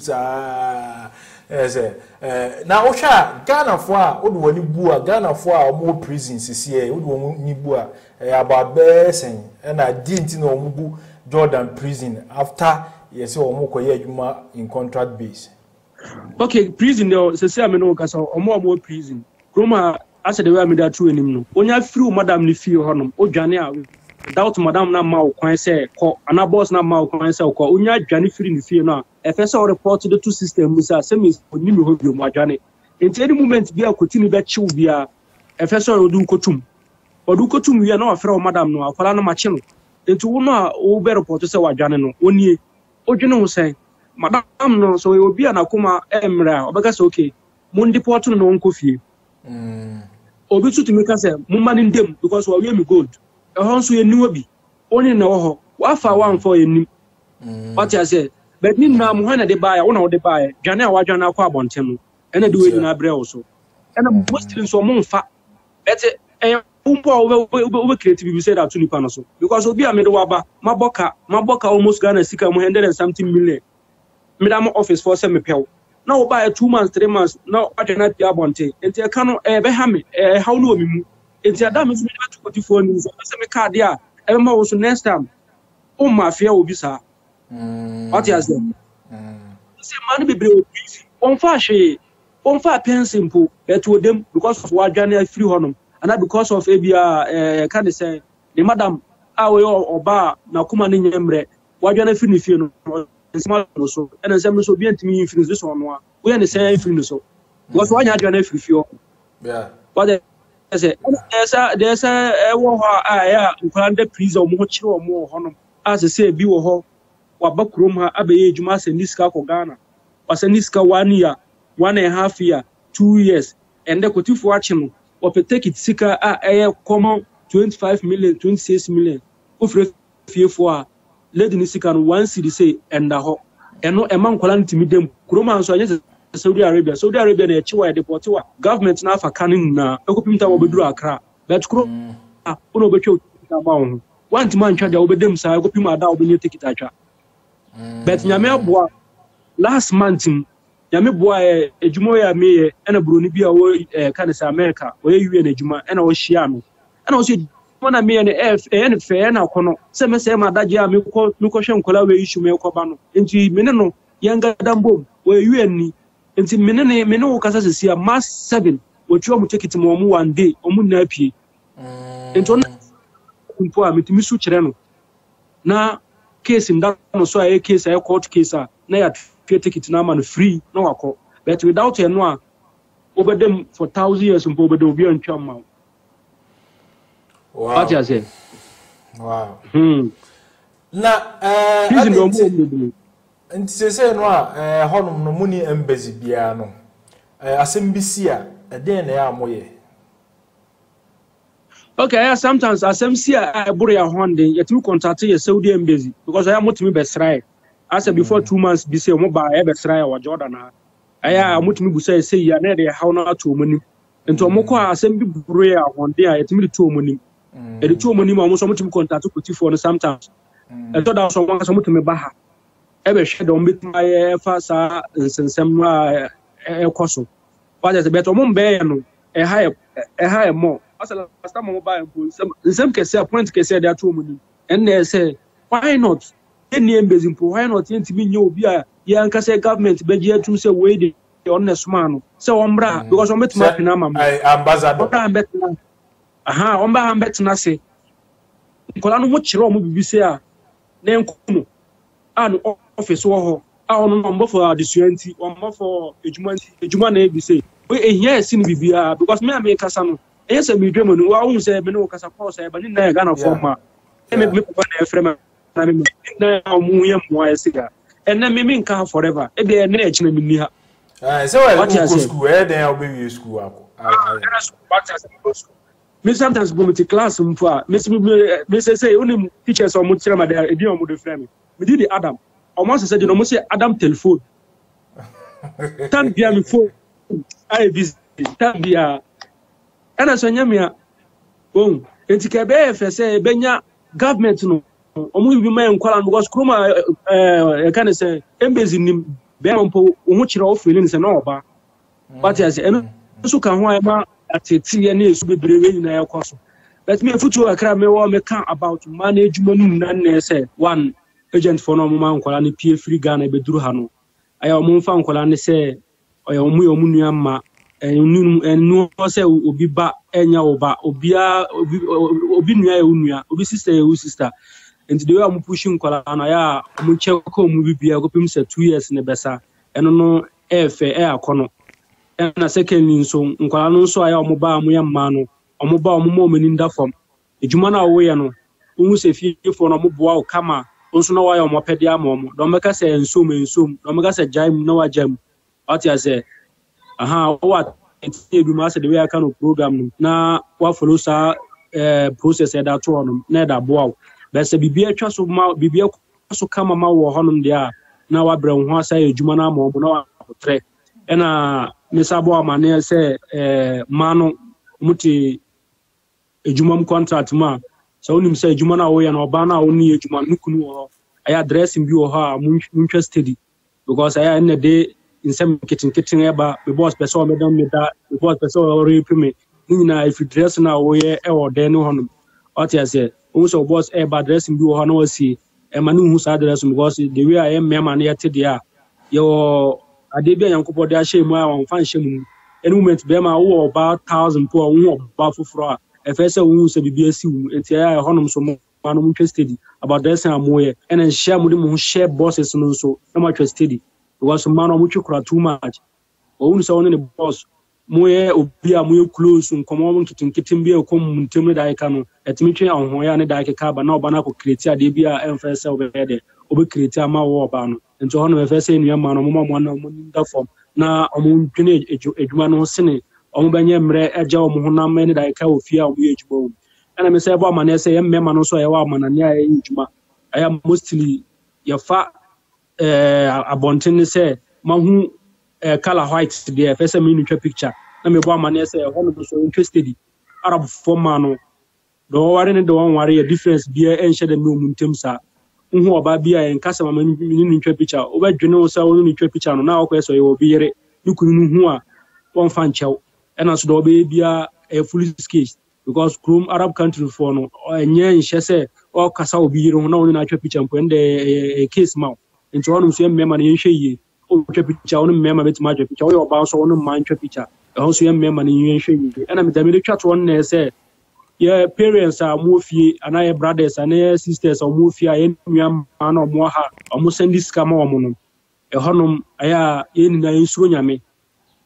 sa eh say eh na ohwa Ghana fo a odu wani bu a Ghana fo a omo prison sisi e odu woni ni bu a about besen na dinti na omo bu Jordan prison after yes omo koye adwuma in contract base. Okay, prison there say say am no kasa omo omo prison Roma as the way am da true enim no onya free madam ni fie honom odwane a without madam na ma okwan say ko ana boss na ma okwan say ko onya adwane free ni fie no a e first report to the two system musa say me oni me ho bi mo adwane in any moment bi akoti ni be chiw bia e first odu kotum odu kotum wi na afra madam no akwala na mache no enti wo no a wo be report say wadwane no onie odwene wo say madam no so obi anakoma emra obeka say okay mo deport no nko fie mm obi tutu me ka say mo ma ndem because we we gold e ho so eniwo bi oni na wo ho wa fa one for enim what I say but ni na mo hana de bae wo na wo de bae dwane a wadwane akwa abonte no ena de we nyina bre wo so ena mostly so mo mfa but eh umpo we create bi say that to nipa no so because obi amede waba maboka maboka almost Ghana sika mo one hundred and something million medam office for say me pew na wo buy two months three months na wadwe na pia bonte enti e ka no e be ha me e how no mi mu enti adam so me to forty-four ni so say me card ya e ma wo so next time o ma fia obi sa mm what you say mm say man be bre obi on fa hwe on fa pension po but wo dem because of wadwane free honum and because of abia eh can say the madam awe oba na kuma ni nyemre wadwane free ni fie no small so and some so be antimi free this one no we and say free no so because one wadwane free fie yeah what I say there's there's a wo ho a ya nkwanda prison mo kire o mo ho no as say bi wo ho waba krom ha abaye ejuma se niska ko Ghana wasa niska one year one and a half year two years and the kotifo achi no or take it sika a air common twenty-five million twenty-six million ofre fie fo a lady ni sika no one city say and da ho eno e man kwala ntimi dem kroma nso anye Saudi Arabia Saudi Arabia na e chiwa e deport wa government na afa kanin na ekopimta wo beduru Accra but kro ah ono betwe ta ba ho one man twa da wo bedem sa ekopim ada wo benye take it atwa but nyame aboa last month nyame boa e ejumo ya meye ena broni bia wo kan say America wo ye U N ejuma ena wo hia no ena wo se na meye ne F en fe na kono se me se ma daje a me ko me ko hwe nkola we issue me ko ba no enti me ne no yanga dambom wo U N ni enti me ne me ne wo kasa se sia mass seven wo twa mu ticket mo mu one day o mu na apie enti on mpo a metimi su kire no na case nda no so a case a court case a na ya free ticket na man free na wako but without eno a over them for thousand years and over the Obion Chama. Wow. What you say? Wow. Hmm. Na eh and say say no eh honum no muni embassy bia no eh asem bisi a e den na ya moye. Okay, yeah, sometimes asem si a buru ya honde yetimi contact ye Saudi embassy because I am mutimi be srai. I said before two months be say mo ba e be srai wa Jordan ha. Aya mutimi bu say say ya na de how na to omani. Ento mo ko asem bi buru ya honde a yetimi to omani. E de to omani ma mo so mutimi contact ko tifo no sometimes. E to da so wan so mutimi ba ha. Ebe hwe do mbetima ye fa sa nsensem no a ekoso. What is better mo mbe no e ha e ha e mo. As a last time mobile some some can say a point can say that woman and they say why not any embassy why not intimi nyo obi a ye anka say government be je to say we the honest man so ombra because on betima pina mama ambassador aha omba ambetna say nkola no mo kire omo bibi say a na enkuno an office wo ho a ono no mbo for adisuanti ombo for ejumanti ejuma na ebi say we ehia esi ni bibia because me america sa no yes me dream no wa hu say me no kasa pause e ba ni na ga na forma e me me papa na efrem na me na mu ye mu ayesiga and na me me nka forever e be na e china me ni ha ah so we go school e den obi school ako me sometimes go to class mfo a me me say say only teachers o mo tire ma dey e di o mo do frame me di the Adam almost say no mo say Adam telephone tan bia me phone I busy tan bia ana so nyamia bon etika be efe say benya government no omu bi man kwala no because kroma eh kan say embassy nim be ampo omu kire o feeling say no oba but as eno so kan ho ma atete ye na esu bebrebe nyina ya kwaso but me futu akra me wo me kan about management nu na say one agent for no man kwala ne pie free Ghana be duru ha no aya omu fa kwala ne say oya omu ye omu nua ma enu enu ose obi ba enya oba obia obi obi nua e nua obi sister e sister and the way I'm pushing kwala na ya mu check ko mu bibia ko pim say two years ne besa eno no efe e akono na second nso nkwala no nso aya omo ba amu ya mma no omo ba omo mo mani nda fam ejuma na wo ye no unu se fie fo no mo boa o kama nso na wa ya omo pede ama omo do meka say nso me nso do meka say jaim na wa jam what you say aha what e do ma say the way I can program na wa follow sa eh process e da to on na da boa but say bibia twa so ma bibia so kama ma wo honum dia na wa bre ho asa ejuma na ma omo na wa tre ena mesabo amane say eh mano muti ejuma m contract ma so onim say ejuma na wo ya na oba na oni ejuma nukunu wo aya address bi wo ha mu steady because aya na dey in some kitchen kitchen eba the boss person me don me da the boss person already pay me na if you dress na wo ye e wo den no honum what you say who so boss eba dress bi wo ha na wo si e ma no hu sa address because the way I am me ma na yete dia yo ade bi yankopo de ahye mu a won fa nhye mu any moment be ma wo about one thousand po wo ba foforo a e fe se wo se bibia si wu enti ai honum so mo no mu steady about dressing amoye and then share mu de mu share bosses no so na ma steady because man o muchu kura too much o unu so ne boss moye obi a moye close nkomo mo kitin kitin bi e kom muntem ne dai ka no etimi twen ahon ya ne dai ka ba na oba na ko create ade bi a emfese obe de obe create ama wo oba no nto hono me fese enu ma no mo mo na mo nda form na omo twene edwuma no sene omo banye mre eja omo honam ne dai ka ofia omo edwuma ana me se bo ama na se ye mmema no so ye wa ama na ne aye edwuma aya mostly ye fa eh abontin say mahu eh color white there first me nutwa picture na me bo amane say hono so interested Arab forma no do ware ne do ware ya difference bia enhye de me omuntem sa hu oba bia en kasa ma me nutwa picture obadwene wo sa wo nutwa picture no na akwa so ye obi yere nikunu nu hu a won fa nchew ena so do oba bia e full skills because Chrome Arab country for no enye nhye say o kasa obi yere hu na wo nutwa picture mpo ende e case ma nti wonu so mmema na yenhwe yi o twa picture wonu mmema betima twa picture wo oba so wonu man twa picture e ho so mmema na yenhwe yi ena me damele twa to wonu na say ye parents are mo fie ana ye brothers ana ye sisters are mo fie ye nua ma na mo ha o mo send this kama o mo no e honum aya ye ni na nsuro nyame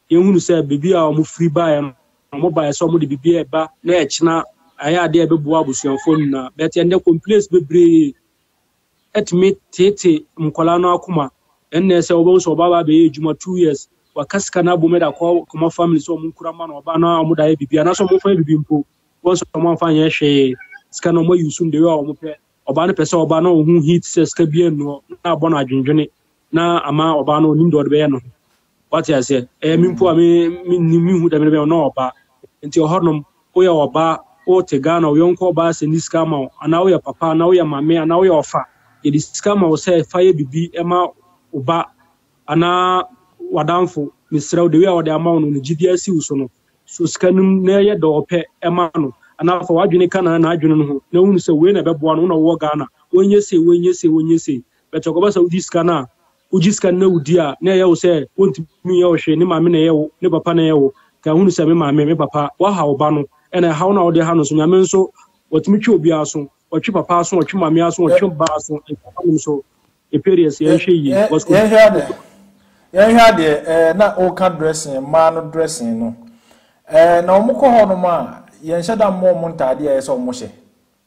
yɛhunu sɛ biribi a ɔmo free buy no ɔmo buy sɛ ɔmo de biribi ɛba na ɛkyena ayɛ ade a ɛbɛboa abusuafoɔ nyinaa but ɛndɛ complaints bebree ɛtumi tete nkɔla no akoma ɛnnɛ sɛ ɔbɛhu sɛ ɔba ba bɛyɛ adwuma two years wakasika na abom da kɔ kɔma family sɛ ɔmo nkura ma na ɔba na ɔmo da yɛ biribi anaasɛ ɔmo fa biribi mpo wɔn sɛ ɔmo amfa nyɛ hwee sika na ɔmo ayi sum de yɛ a ɔmo pɛ ɔba no pɛ sɛ ɔba na ɔhu heat sɛ sika bi anu na abɔ no adwendwene na ama ɔba no onim de ɔde bɛyɛ no wate ase ɛyɛ mi mpo a me me hu da me bɛyɛ na ɔba nti ɔhɔnom woyɛ ɔba o te Ghana o yɔnkɔ ɔba sɛ ni sika ma ana woyɛ papa ana woyɛ mame ana woyɛ ɔfa yɛde sika ma wo sɛ fa yɛ bibi ɛma ɔba ana wadamfo misrɛ de wi a wɔde ama wo no no gidi asi wo so no so sika nim na yɛ dɔɔpɛ ɛma no ana fa wadwene kana na adwene no ho na hunu sɛ wei na bɛboa no na wo Ghana wonye se wonye se wonye se bɛtɔ kɔba sɛ wodi sika na wodi sika na wodi a na yɛ wo sɛ wontumi yɛ wo hwɛ ne maame na yɛ wo ne papa na yɛ wo ka hunu sɛ me maame me papa wa ha wo ba no ɛna ha wo na wɔde ha no so nyame nso wɔtumi twi obi aso wɔtwi papa aso wɔtwi maame aso wɔtwi ba aso ɛkɔm so eperius yɛ hwɛ yi was ko yɛ hwɛ de yɛ hwɛ de eh na o ka dressing ma no dressing no eh na ɔmo kɔ hɔ no ma yɛn hyɛ da mo mo ntade a yɛ sɛ ɔmo hyɛ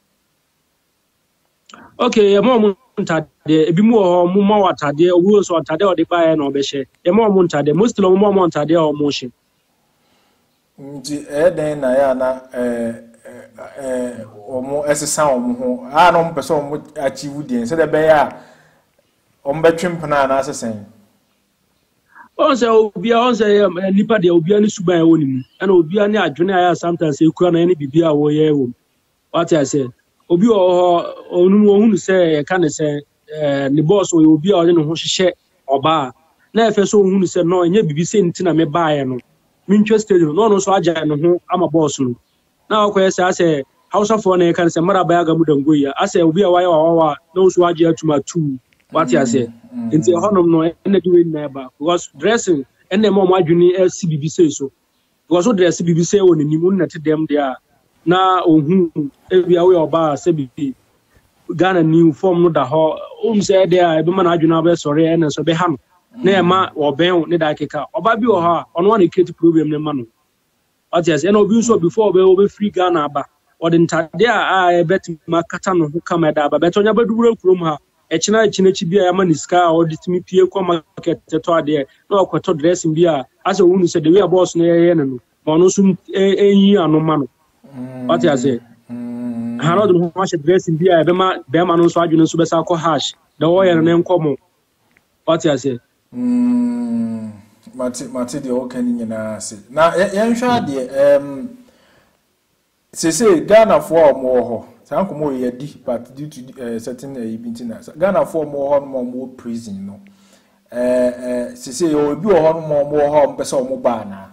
okay yɛ mo mo ntade ebi mu wɔ mo mo watade obi wɔ so ntade ɔde ba yɛ na ɔbɛhyɛ yɛ mo mo ntade most lo mo mo ntade a ɔmo hyɛ nti eh den na ya na eh eh omo esesa omo ho a no mpɛ sɛ omo achieve den sɛ de bɛ ya omo betwempna na asesen on sɛ obi on sɛ nipa de obi ani suban ɛwɔ ni mu ɛna obi ani adwene ayɛ sometimes ekura na ɛne bibia a wɔyɛ ɛwɔ what I say obi ɔ onu ohunu sɛ ɛka ne sɛ eh ne boss obi a ɔde ne ho hyehyɛ ɔba na ɛfɛ so ohunu sɛ no ɛnyɛ bibi sɛ ntina me baayɛ no Manchester no no so agya no ho ama boss no na akoye say ase Hausa for na kan say mara baya ga mudango ya ase obi a waye wawa na so agya atuma two what you say nti honom no ene di we na ba because dressing ene mo mo adwuni e C B B say so because so dress B B say won ni mu na te dem dia na ohun e bia we oba say B B Ghana new form no da ho um say there e be man adwuna ba sori ene so be ha no na ema oben ne da keka oba bi o ha ono wan create problem ne ma no what yes and obi so before obe obe free Ghana aba odi ntade a a bet makata no ho kama da aba bet onya badubura kurom ha e kina kina chi bia ya ma ni ska odi timi pie kwa market to ade na okwato dressing bia ase wonu se de we boss no ye ne no ono so enyi anoma no what yes ha no do ho ma dressing bia e be ma be ma no so adwene so be sa ko hash da wo ye ne nkomo what yes Mm, mati mati de okay ni nyina se na yen hwa de em se se Ghana for mo ho san ko mo ye di but due to uh, certain uh, ibintina Ghana for mo ho no mo prison no eh eh se se obi ho no mo mo ho mpese o mo ba na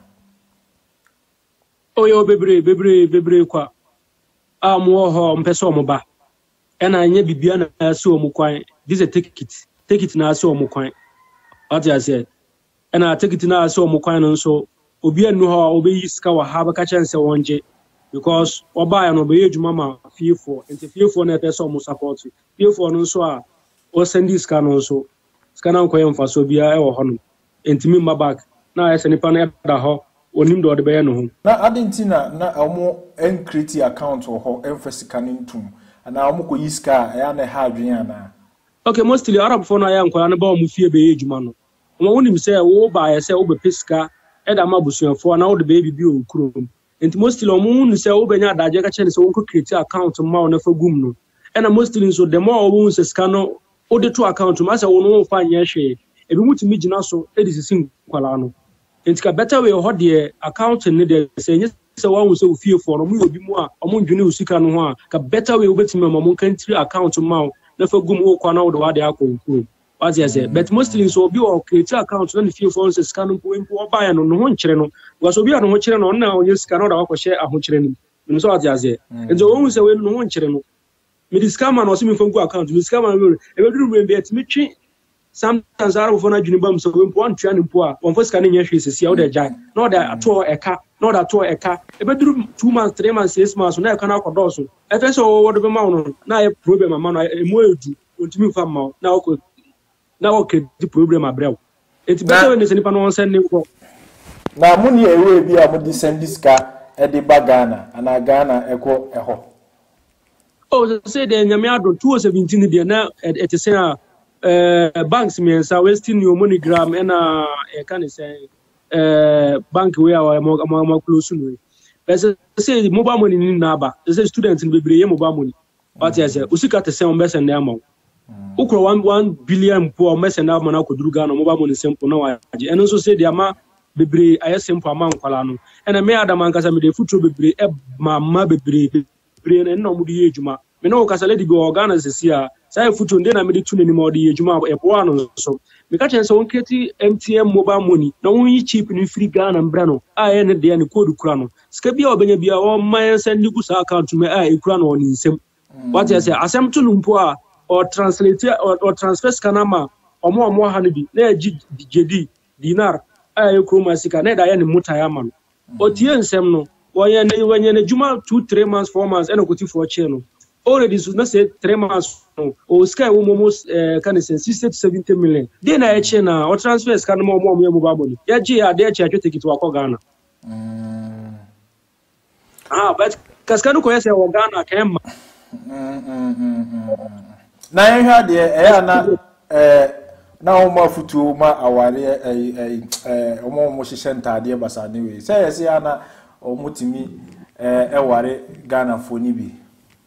oyo bebre bebre bebre kwa a mo ho mpese o mo ba e na anya bibia na ase o mo kwan this a ticket ticket na ase o mo kwan what I said and I take it now so mo kwan no so obi anu ha obi yiska wa ha ba ka chense wonje because oba ya no be ejuma ma fiefo enti fiefo na person mo support fiefo no so a o send this can no so ska na nkoye mfa so bia e wo ho no enti mi ma back na ese nipa na da ho onim do de be no ho na adentina na omo en create account wo ho emphasize kan ntum na omo ko yiska ya na ha adwen ana okay mostly Arab for na ya nkola na ba omo fie be ejuma no omo wonim say wo ba ya say wo be pesika e da ma busuafo na wo de baby bi o kurom enti mostly omo wonim say wo benya adaje ka chene say wo ko create account ma wo na fa gum no e na mostly so the more wo say ska no wo de to account ma say wo no fa nya hwe e bi mutimi gina so e di sisin kwala no enti ka better way ho de account ne de say nya say wo say wo fie for no mu obi mu a omo ndwene usika no ho a ka better way wo betimi ma mo country account ma wo na fa gum wo kwa na wo de wa de akọ what you say but mostly so obi o create account na fie for say scan mpo mpo oba ya no no ho nkyere no because obi a no ho kyere no na onye scan no da akọ hye aho kyere no no so what you say and so won say we no ho nkyere no me discount man o se me fangu account me discount man e be duru be etimi twi sometimes Arab for na dwuni bam so mpo antwa ne mpo a on fo scan nya hwe sesi a wo da jai no da ato eka no da ato eka e be duru two months three months six months na e kana akodo so e fe so wo do be ma no na e problem ma no e mo edu ontimi fa ma na o na okay the problem abrew it better when the nipa no send nko na muni ewe bi a mudi sendiska e de bagana ana Ghana eko eho. Oh, say the Nyamiado two seventeen de na it is say uh banks me say wasting your MoneyGram and uh can say uh bank we are more close to. But say the mobile money in Naba, say students in be mobile money. What I say, usika te say on mess and amount. Ukro one one billion poor mess and amount na koduru Ghana mobile money simple no waje. And also say the amount bebre aye simple amount kwala no. And me adam ankasa me dey future bebre e mama bebre bebre na no mudi ejuma. Me no kasa lady go Ghana sesia. Say future dey na me dey tune ni mo dey ejuma e po ano so. Me ka chen say on create M T N mobile money. Na won yi cheap ni free Ghana mbra no. Aye ne dey na code kura no. Ska bia obenya bia o man send you sa account me aye kura no on nsem. What I say asem to lumpo or translate or, or transfer scanama or more more hanibi na J D dinar aye kroma sika na da ya ni mutaya man. O tie nsem no woye ne wenye ne juma two three months four months eno koti for che no. Already so na say three months no o sky wo almost uh, can say sixty to seventy million. Dey na e che na or transfer scanama mo mo mo ba money. Ya ji ya dey che a take it to akọ Ghana. Mm. Ah but kaskanu ko yese wo Ghana kemma. Mm mm mm. Na yen hwa de e na eh na o ma futu ma aware eh eh o mo mo hihye ntade basa ne we say yes ya na o mutimi eh eware Ghana fo ni bi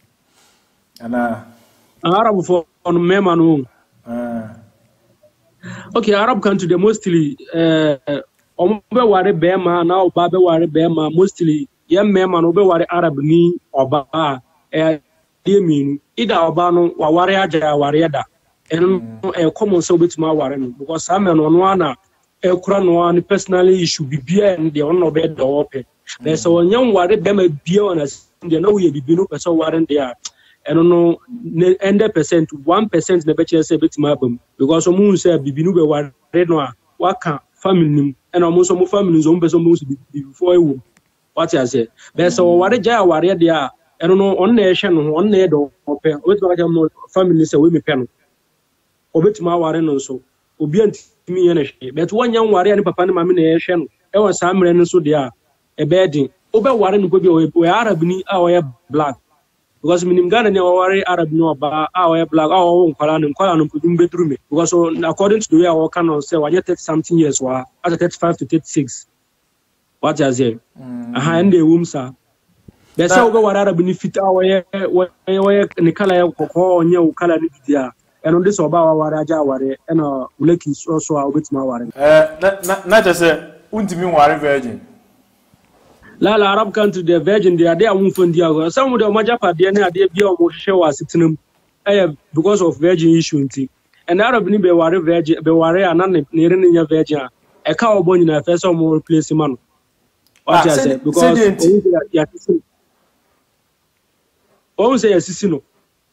ana Arab for on mema no. ah Okay, Arab country they mostly eh o be ware be ma na o ba be ware be ma mostly yem mema no be ware Arab ni oba eh dey mean ida oba no wa ware aja ware da en e common so betima ware no because am no no na e kura no an personally issue bibia en dey on no be do ope be so nyam ware be ma bia on as dey no we bibi no person ware dey a en no one hundred percent one percent na be che say betima bam because o mu say bibi no be ware no a waka family nim en o mu so mo family zo mo be so mo before e wo what I say be so ware ja ware dey a I don't know on nation on ne do open o betima ka mo family say we me pen o betima ware no so obi antimi ye na hwe but wonyan ware ani papa ne mama na ye hwe no e won sa amre no so de a e be din o be ware no bi o Arab ni a o ye black because minim Ghana ne o ware Arab no ba a o ye black a o nkwala no nkwala no pudum bedru me because so, according to the way I can say wa thirty something years wa at thirty-five to thirty-six what I say aha ende wum sa be say ogo wara Arab ni fita woye woye ni kala ya kokko onye o kala ni bidia eno de so ba wara aja ware eno uleki so so a obetima ware eh na na je say untimi ware virgin la la Arab country the virgin they are there won fon dia some of the majapa de na de bia o mo hwehwe wa sitinam eh because of virgin issue nti and Arab ni be ware virgin be ware anan ne re nya virgin e ka obo nyina first o mo replace man what I say because ya o say asisi no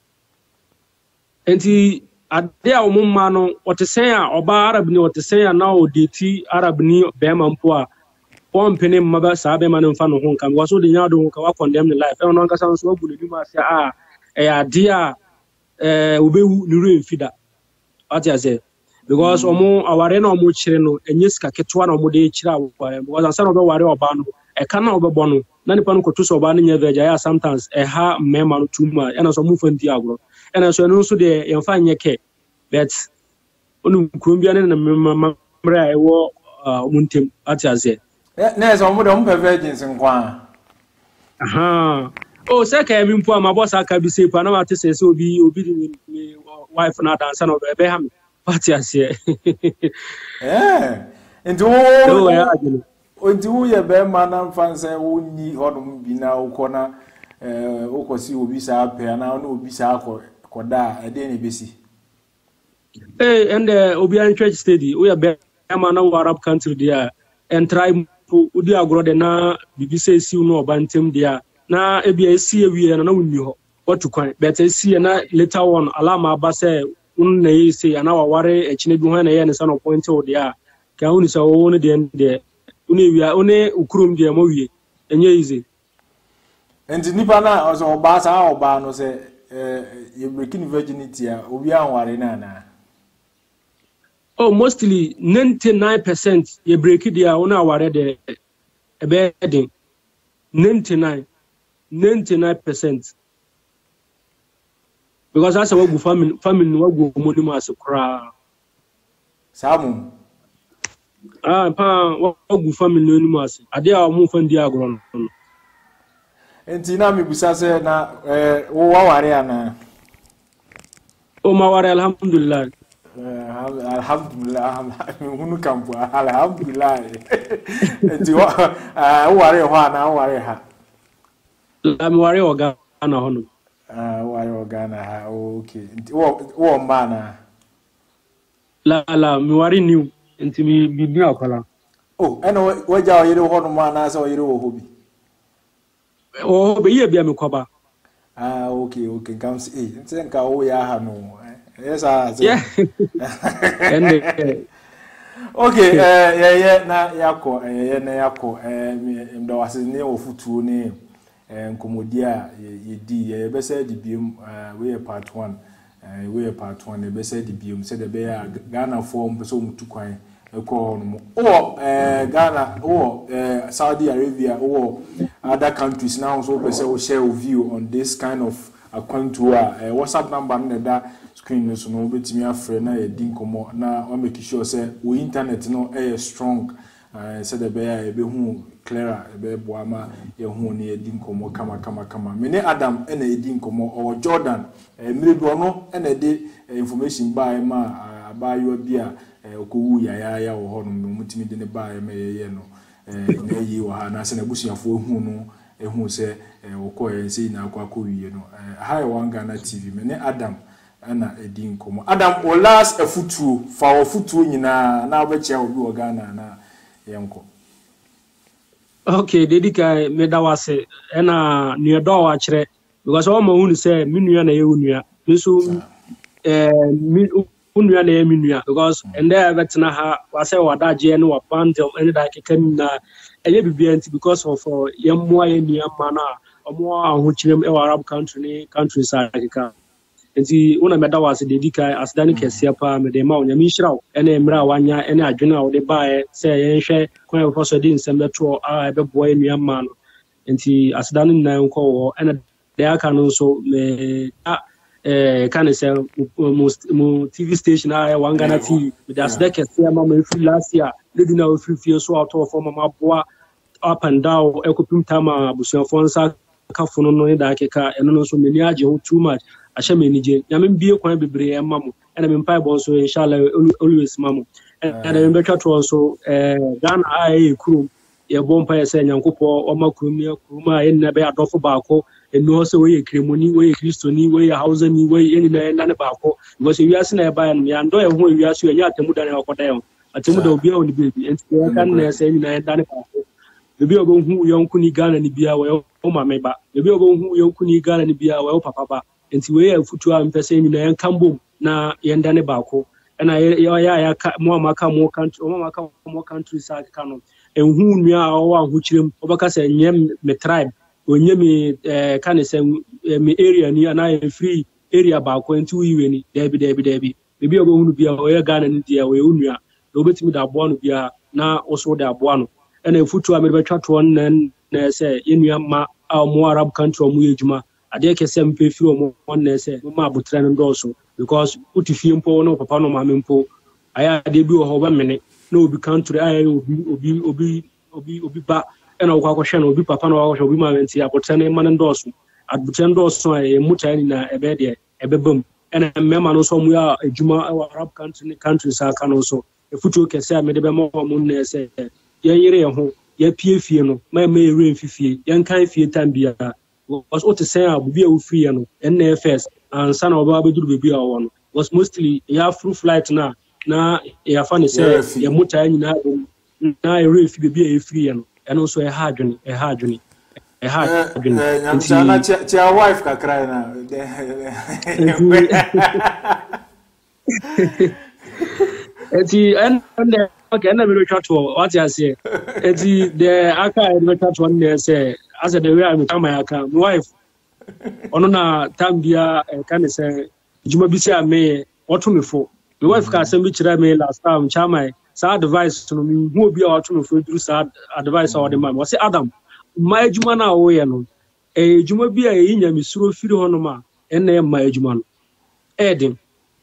enti ade a wo mma no otesen a oba Arab ni otesen na o deti Arab ni be ma mpo a pon pene maba sa be ma no mfa no ho nka wo so de nya do ka wa condemn the life e no nka san so abu ne ma ase a e ade a eh obewu ni ru enfida what I say because omo aware na omo chire no enye sika ketwa na omo de chire aware because ansa no be ware oba no e ka na obebo no na nipa no koto so oba no nya veja ya sometimes e ha mema no too much e na so mu fanti agro e na so no so de ye fa nye ke but onu krumbia ne na mra e wo omuntem ati aze na so mo de mo virgins nkwa aha o se ka mi mpo ma boss aka bi se pa na ma te se se obi obi ni wife na dansa no be ha me ati aze eh ento onti wo ye be ma na mfanse wo ni hodum bi na ukona eh ukosi obi sa pe na na obi sa koda e de ne besi eh and obi an church study we be ma na Arab country there and try udi agro de na bibi say si no obantem there na e bia si ewie na na wonni ho what kwan but si na later on alama ba say un na yi say na waware e chine bi ho na ye ne sa no point o there ka uni sa wo ne de de une wia one ukurum de mo wie enye ize enti nipa na ozo oba sa oba no se eh ye breaking virginity a obi anware na na Oh, mostly ninety-nine percent you break it there on our the a bedding. ninety-nine ninety-nine percent. Because that's what we family family what we money must cry. Samu. Ah, pa what we family no must. Ade a mo fan dia agron. Enti na mi busa se na eh wo wa ware ana. O ma ware alhamdulillah. Alhamdulillah, hunu kampu alhamdulillah. Enti wo ah ware ho ana ware ha. La mi ware oga na hono. Ah ware oga na ha. Okay. Enti wo wo mba na. La la mi ware new enti mi bibi akola. Oh, eno wo ja o yire ho no ma na so yire wo hobi. Oh, be ye bia me kwaba. Ah okay okay come see. Enti nka wo ya ha no. Yes, ah. Yeah. And okay, eh yeah yeah na yako eh yeah na yako eh mda wase ne ofutuo ne eh nkomodi a ye di ye be say di biom we part one eh we part one e be say di biom say the be Ghana form be so mutu kwan e ko no mo o eh Ghana o eh Saudi Arabia o other countries now so be say we share a view on this kind of account to uh, WhatsApp number na da screen so no betimi afre na e din komo na o make sure say we internet no e strong uh, say the be e be hu clearer e be bo ama ye hu ne e din komo kama kama kama me ne Adam e na e din komo o Jordan e mire do no e na de information ba e ma abayo bia e okowu ya ya ya wo ho no mutimi de ne ba e ma ye ye no e na yi wo ha na se na busuafo hu no ehun se okoye se na akwa kowiye no hi one Ghana T V me ne Adam ana edin komo Adam o last afutuo fa ofutuo nyina na obeche obi o Ghana na yenko. Okay, dedika me da wase na nua do wa kire because o ma hu se me nua na ye nua nso eh me nua na ye me nua because and there betna ha wase wadaje no wa pantel any da kekam na eye bibianti because of yemmoa ye niamma na omo ahokirem e Arab country ni countries akeka enti una meda wase dedika asdani kese pa me de ma onyame nhiraw ene emra wanya ene adwene a wode bae se yenhwe kwan e foso di nsem beto a ebeboa ye niamma no enti asdani nan ko wo ene de aka no so me eh kan se mo T V station a one Ghana T V with asda kese ma me free last year lady na free fie so out of form ma boa up and down ekopim tama busuafo nsa kafo no no da akeka eno no so meni age ho too much ahye meni je nyame bie kwan bebre e mamo ena me mpai bon so inshallah always mamo ena me betwa to so eh Ghana ai krum ye bon pa se nyankopo o makrum ye krum a ye na be adofo baako eno so we kremoni we kristoni we hausani we eni na na baako because we ase na e ba ya ndo ye ho we ase ye atemu da na akoda ye atemu da obi a oni bebi enti kan na se ni na da na baako bebi obo hu yonku ni Ghana ni bia we o mameba bebi obo hu yonku ni Ghana ni bia we o papa ba enti we ya futu a mpese ni na yan kambom na yenda ne baako na ya ya ya mo amaka mo country mo amaka mo country sa ka no enhu nua a o ahukirem obaka se nyem me tribe onyemi eh kan se me area ni ana free area baako enti wiwe ni debi debi debi bebi obo hu bia o ya Ghana ni dia we onua do betimi da abo no bia na oso da abo no ena futu a me betwa to nan na se yenua ma a mo Arab country o mo yejuma ade kese mpe fi o mo na se mo ma abutra no doso because utifie mpo no papa no ma mpo aya de bi o ho ba mene na obi country aya obi obi obi obi obi ba ena o kwa hwe na obi papa no wa hwe obi ma menti abutra no ma no doso abutra no doso e muta ni na ebe de ebe bam ena mema no so mo ya ejuma Arab country countries aka no so e futu kese a me de be mo mo na se ye yire ho ye pie fie no ma ma ere mfifie ye kan fie tambia was what to say abubi a wo free no N F S and son of Baba do bebi a wo no was mostly ya through flight na na ya fa ne say ye muta nyina na ere fie bebi a free no and also a hard journey a hard journey a hard journey na tia wife ka cry na eti and okay na me lo chat to what you say eti the aka me chat one na say as the way I'm come aka my wife ono na tambia kan say juma bi say me oto me fo my wife ka asem bi kire me last time chama sa advice no me hu obi a wato me for through sa advice or the man was say Adam my ejuma na wo ye no e ejuma bi a yi nya me suro firi ho no ma enne e ma ejuma no edin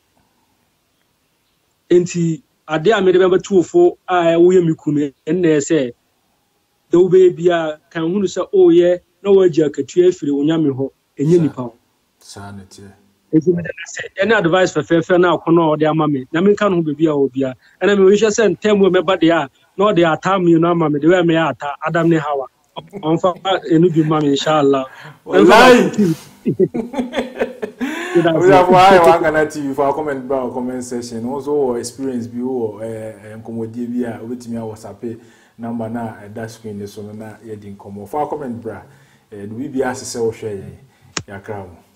enti ade a me de be tuofo a wo ye me kunu enne say the way bia kan hunu say oh ye na wagia katua firi onyame ho enye nipa sanity ezi me say any advice for fefe na akono ode ama me na me kan ho bebia obia na me wish say ntem we meba de a na ode ata me no ama me de we me ata Adam ne Hawa on fa enu bi ma me inshallah wallahi we have why one can T V for comment bar comment section also experience bi o eh nkomodie bi a obetimi a WhatsApp number na that screen so na ye din komo for comment bra eh do we be asese wo hwe yen yakra